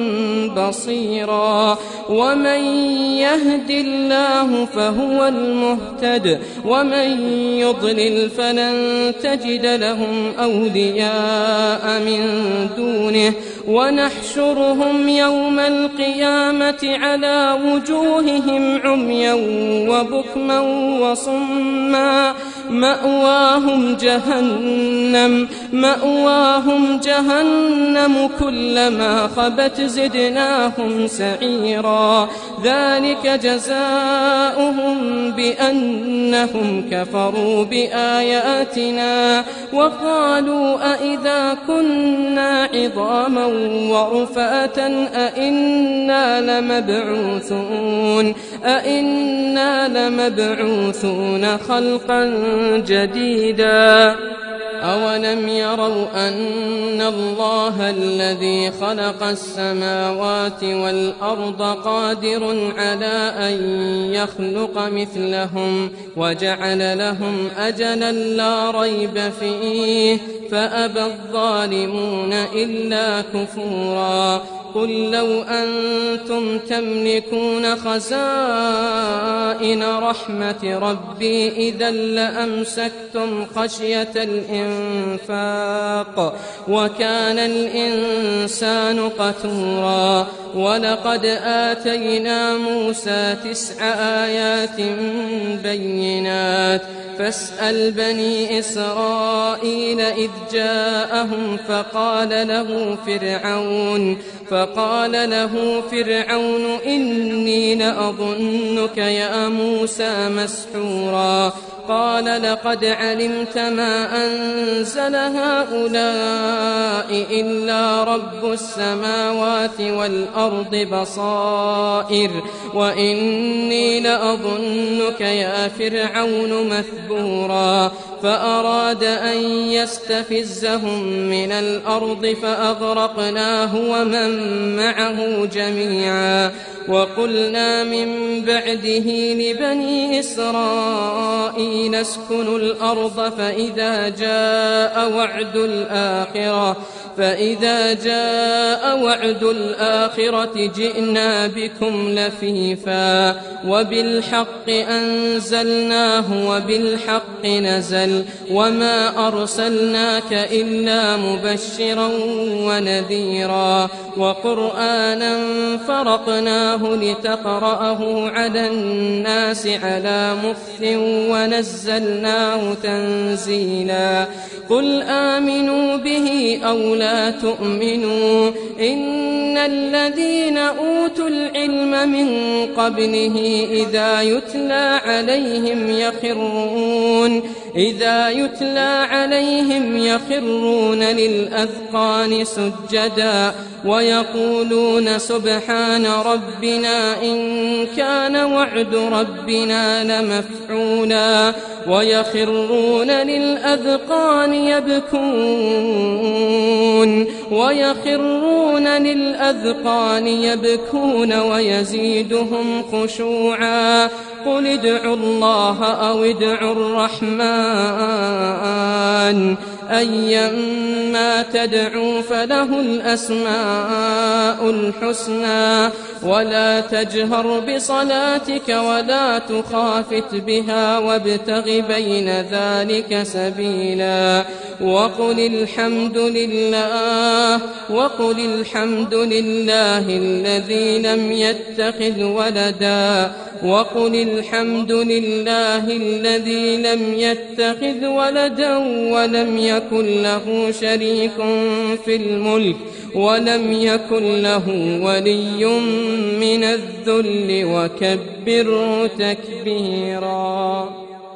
بصيرا ومن يهد الله فهو المهتد ومن يضلل فلن تجد لهم أولياء من دونه ونحشرهم يوم القيامة على وجوههم عميا وبكما وصما مأواهم جهنم مأواهم جهنم كلما خبت زدناهم سعيرا ذلك جزاؤهم بأنهم كفروا بآياتنا وقالوا أئذا كنا عظاما ورفاتا أئنا لمبعوثون أئنا لمبعوثون خلقا جديدا أولم يروا أن الله الذي خلق السماوات والأرض قادر على أن يخلق مثلهم وجعل لهم أجلا لا ريب فيه فأبى الظالمون إلا كفورا قل لو أنتم تملكون خزائن رحمة ربي إذا لأمسكتم خشية الإنفاق وكان الإنسان قتورا ولقد آتينا موسى تسع آيات بينات فاسأل بني إسرائيل إذ جاءهم فقال له فرعون فقال له فرعون إني لأظنك يا موسى مسحورا قال لقد علمت ما أنزل هؤلاء إلا رب السماوات والأرض بصائر وإني لأظنك يا فرعون مثبورا فأراد أن يستفزهم من الأرض فأغرقناه ومن معه جميعا وقلنا من بعده لبني إسرائيل اسكنوا الأرض فإذا جاء وعد الآخرة فإذا جاء وعد الآخرة جئنا بكم لفيفا وبالحق أنزلناه وبالحق نزل وما أرسلناك إلا مبشرا ونذيرا وقرآنا فرقناه لتقرأه على الناس على مكث ونزلناه تنزيلا قل آمنوا به أو لا تؤمنوا إن الذين أوتوا العلم من قبله إذا يتلى عليهم يخرون إذا يتلى عليهم يخرون للأذقان سجدا ويقولون سبحان ربنا إن كان وعد ربنا لمفعولا ويخرون للأذقان يبكون ويخرون للأذقان يبكون ويزيدهم خشوعا قل ادعوا الله أو ادعوا الرحمن أيما تدعوا فله الأسماء الحسنى ولا تجهر بصلاتك ولا تخافت بها وابتغ بين ذلك سبيلا وقل الحمد لله وقل الحمد لله الذي لم يتخذ ولدا وقل الحمد لله الذي لم يتخذ ولدا ولم يكن له شريك في الملك ولم يكن له ولي من الذل وكبره تكبيرا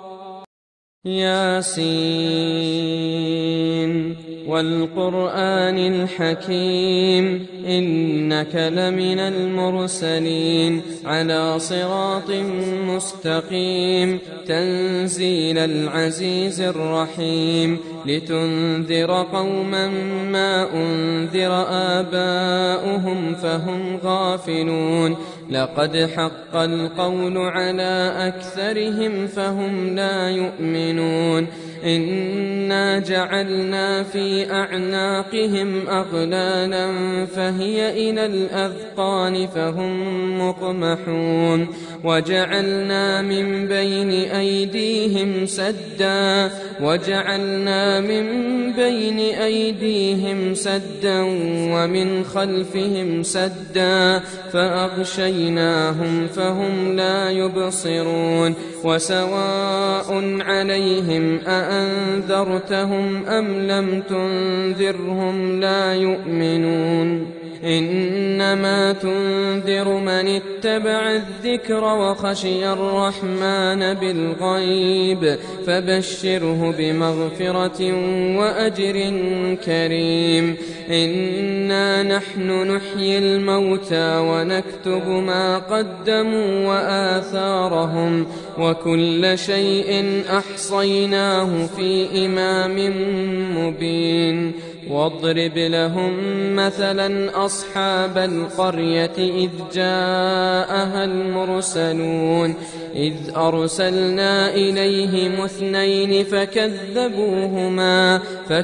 ياسين والقرآن الحكيم إنك لمن المرسلين على صراط مستقيم تنزيل العزيز الرحيم لتنذر قوما ما أنذر آباؤهم فهم غافلون لقد حق القول على أكثرهم فهم لا يؤمنون إنا جعلنا في أعناقهم أغلالا فهي إلى الأذقان فهم مقمحون وجعلنا من بين أيديهم سدا وجعلنا من بين أيديهم سدا ومن خلفهم سدا فأغشيناهم فهم لا يبصرون وسواء عليهم أأنذرتهم أم لم تنذرهم لا يؤمنون إنما تنذر من اتبع الذكر وخشي الرحمن بالغيب فبشره بمغفرة وأجر كريم إنا نحن نحيي الموتى ونكتب ما قدموا وآثارهم وكل شيء أحصيناه في إمام مبين واضرب لهم مثلا أصحاب القرية إذ جاءها المرسلون إذ أرسلنا إليهم اثنين فكذبوهما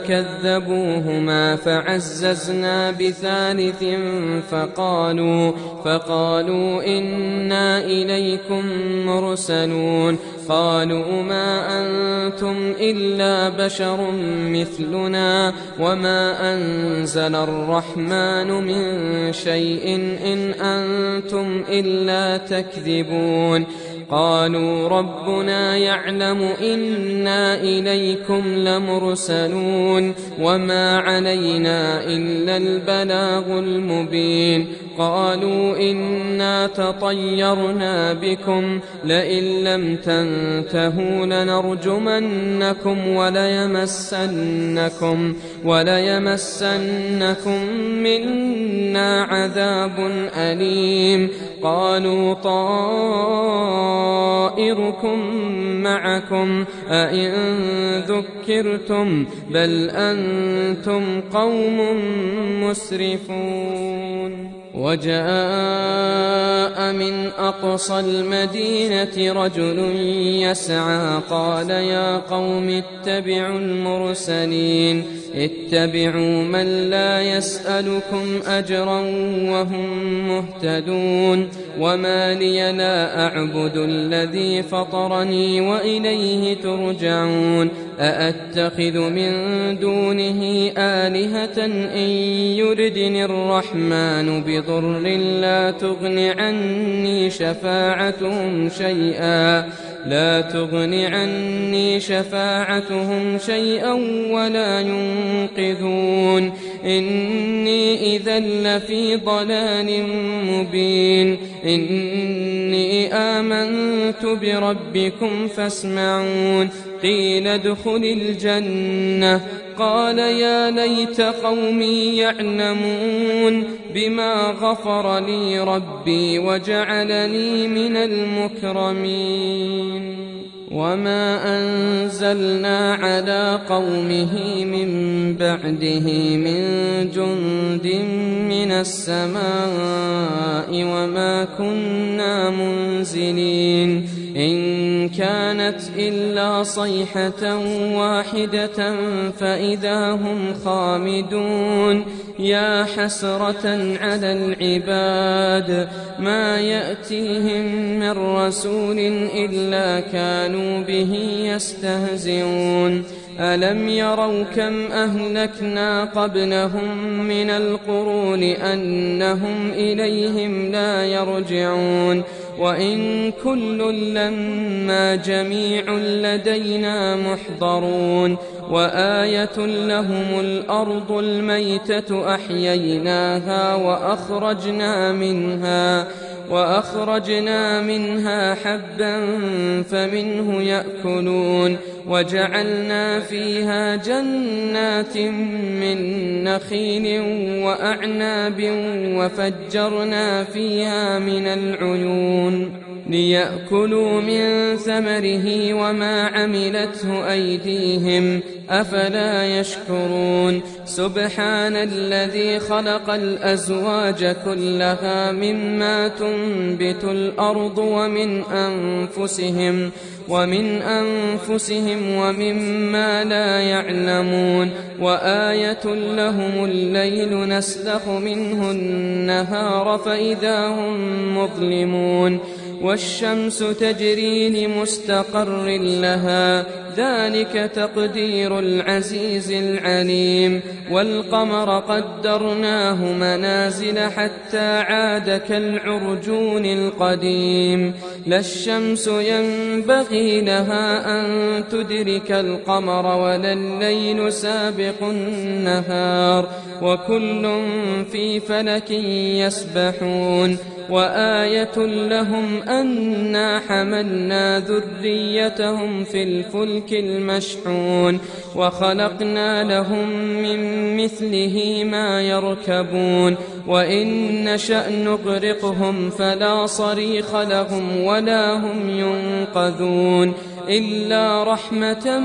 فكذبوهما فعززنا بثالث فقالوا فقالوا إنا إليكم مرسلون قالوا ما أنتم إلا بشر مثلنا وما أنزل الرحمن من شيء إن أنتم إلا تكذبون قالوا ربنا يعلم إنا إليكم لمرسلون وما علينا إلا البلاغ المبين قالوا إنا تطيرنا بكم لئن لم تنتهوا لنرجمنكم وليمسنكم وليمسنكم منا عذاب أليم قالوا طائركم معكم أئن ذكرتم بل أنتم قوم مسرفون وجاء من أقصى المدينة رجل يسعى قال يا قوم اتبعوا المرسلين اتبعوا من لا يسألكم أجرا وهم مهتدون وما لي لا أعبد الذي فطرني وإليه ترجعون أأتخذ من دونه آلهة إن يردني الرحمن بضر لا تغن عني شفاعتهم شيئا لا تغن عني شفاعتهم شيئا ولا ينقذون إني إذا لفي ضلال مبين إني آمنت بربكم فاسمعون قيل ادخل الجنة قال يا ليت قومي يعلمون بما غفر لي ربي وجعلني من المكرمين وما أنزلنا على قومه من بعده من جند من السماء وما كنا منزلين إن كانت إلا صيحة واحدة فإذا هم خامدون يا حسرة على العباد ما يأتيهم من رسول إلا كانوا به يستهزئون ألم يروا كم أهلكنا قبلهم من القرون أنهم إليهم لا يرجعون وإن كل لما جميع لدينا محضرون وآية لهم الأرض الميتة أحييناها وأخرجنا منها وأخرجنا منها حبا فمنه يأكلون وجعلنا فيها جنات من نخيل وأعناب وفجرنا فيها من العيون ليأكلوا من ثمره وما عملته أيديهم أفلا يشكرون سبحان الذي خلق الأزواج كلها مما تنبت الأرض ومن أنفسهم ومن أنفسهم ومما لا يعلمون وآية لهم الليل نسلخ منه النهار فإذا هم مظلمون والشمس تجري لمستقر لها ذلك تقدير العزيز العليم والقمر قدرناه منازل حتى عاد كالعرجون القديم لا الشمس ينبغي لها أن تدرك القمر ولا الليل سابق النهار وكل في فلك يسبحون وآية لهم أنا حملنا ذريتهم في الفلك المشحون وخلقنا لهم من مثله ما يركبون وإن نشأ نغرقهم فلا صريخ لهم ولا هم ينقذون إلا رحمة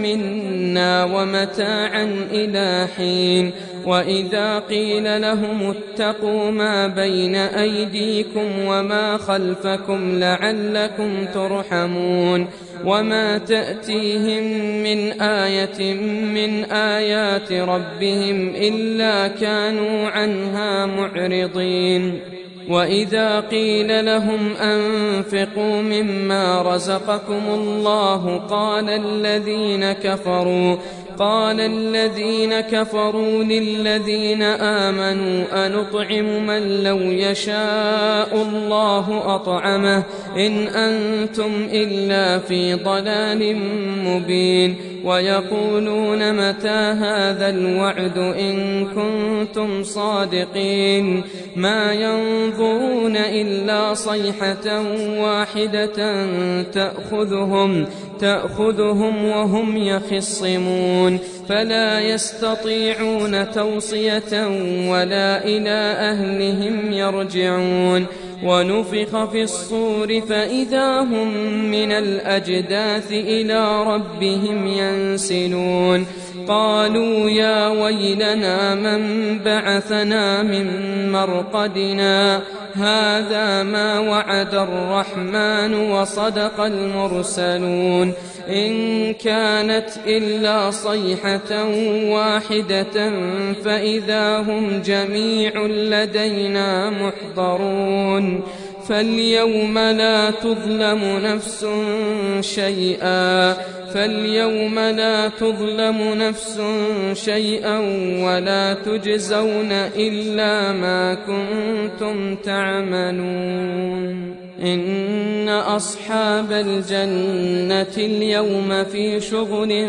منا ومتاعا إلى حين وإذا قيل لهم اتقوا ما بين أيديكم وما خلفكم لعلكم ترحمون وما تأتيهم من آية من آيات ربهم إلا كانوا عنها معرضين وإذا قيل لهم أنفقوا مما رزقكم الله قال الذين كفروا قال الذين كفروا للذين آمنوا أنطعم من لو يشاء الله أطعمه إن أنتم إلا في ضلال مبين ويقولون متى هذا الوعد إن كنتم صادقين ما ينظرون إلا صيحة واحدة تأخذهم تأخذهم وهم يخصمون فلا يستطيعون توصية ولا إلى أهلهم يرجعون ونفخ في الصور فإذا هم من الأجداث إلى ربهم ينسلون قالوا يا ويلنا من بعثنا من مرقدنا هذا ما وعد الرحمن وصدق المرسلون إن كانت إلا صيحة واحدة فإذا هم جميع لدينا محضرون فاليوم لا تظلم نفس شيئا فاليوم لا تظلم نفس شيئا ولا تجزون إلا ما كنتم تعملون إن أصحاب الجنة اليوم في شغل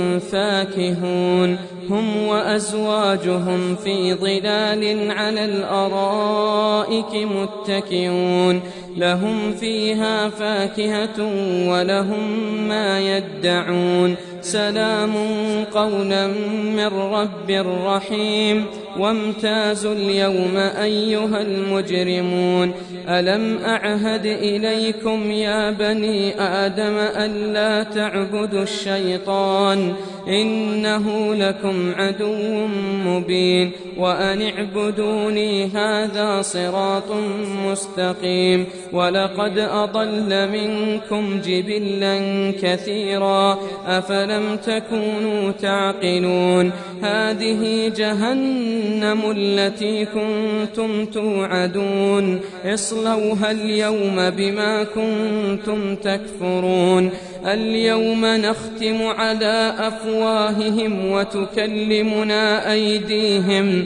فاكهون هم وأزواجهم في ظلال على الأرائك متكئون لهم فيها فاكهة ولهم ما يدعون سلام قولا من رب رحيم وامتازوا اليوم أيها المجرمون ألم أعهد إليكم يا بني آدم ألا تعبدوا الشيطان إنه لكم عدو مبين وأن اعبدوني هذا صراط مستقيم ولقد أضل منكم جبلا كثيرا أفلم تكونوا تعقلون هذه جهنم التي كنتم توعدون اصلوها اليوم بما كنتم تكفرون اليوم نختم على أفواههم وتكلمنا أيديهم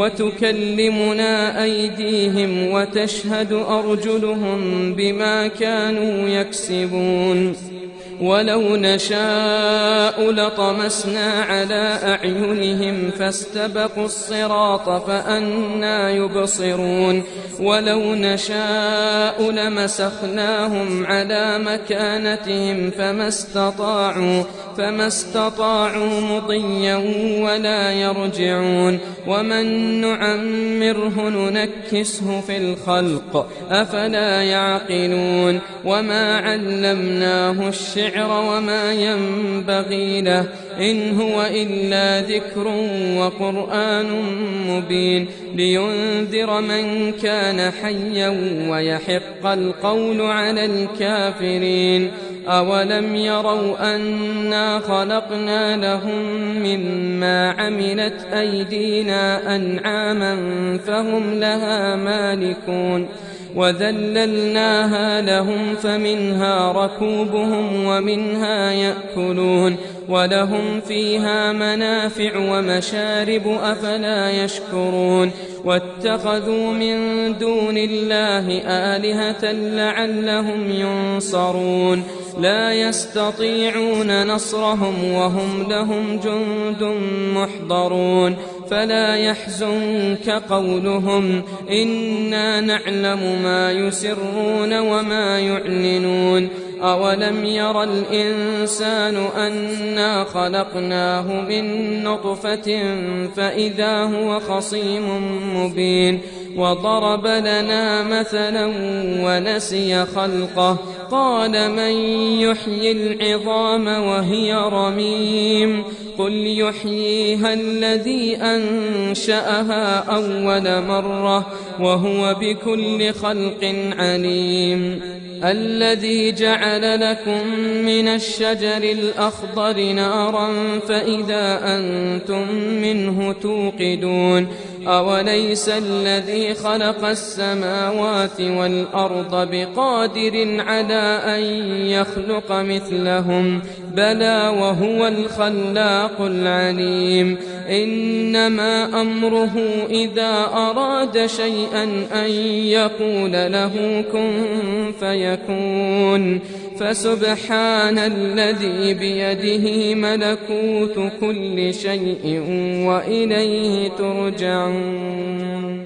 وتكلمنا أيديهم وتشهد أرجلهم بما كانوا يكسبون ولو نشاء لطمسنا على أعينهم فاستبقوا الصراط فأنى يبصرون ولو نشاء لمسخناهم على مكانتهم فما استطاعوا فما استطاعوا مضيا ولا يرجعون ومن نعمره ننكسه في الخلق أفلا يعقلون وما علمناه الشعر وما ينبغي له إن هو إلا ذكر وقرآن مبين لينذر من كان حيا ويحق القول على الكافرين أولم يروا أنا خلقنا لهم مما عملت أيدينا أنعاما فهم لها مالكون وذللناها لهم فمنها ركوبهم ومنها يأكلون ولهم فيها منافع ومشارب أفلا يشكرون واتخذوا من دون الله آلهة لعلهم ينصرون لا يستطيعون نصرهم وهم لهم جند محضرون فلا يحزنك قولهم إنا نعلم ما يسرون وما يعلنون أولم ير الإنسان أنا خلقناه من نطفة فإذا هو خصيم مبين وضرب لنا مثلا ونسي خلقه قال من يحيي العظام وهي رميم قل يحييها الذي أنشأها أول مرة وهو بكل خلق عليم الذي جعل لكم من الشجر الأخضر نارا فإذا أنتم منه توقدون أوليس الذي خلق السماوات والأرض بقادر على أن يخلق مثلهم بلى وهو الخلاق العليم إنما أمره إذا أراد شيئا أن يقول له كن فيكون فسبحان الذي بيده ملكوت كل شيء وإليه ترجعون.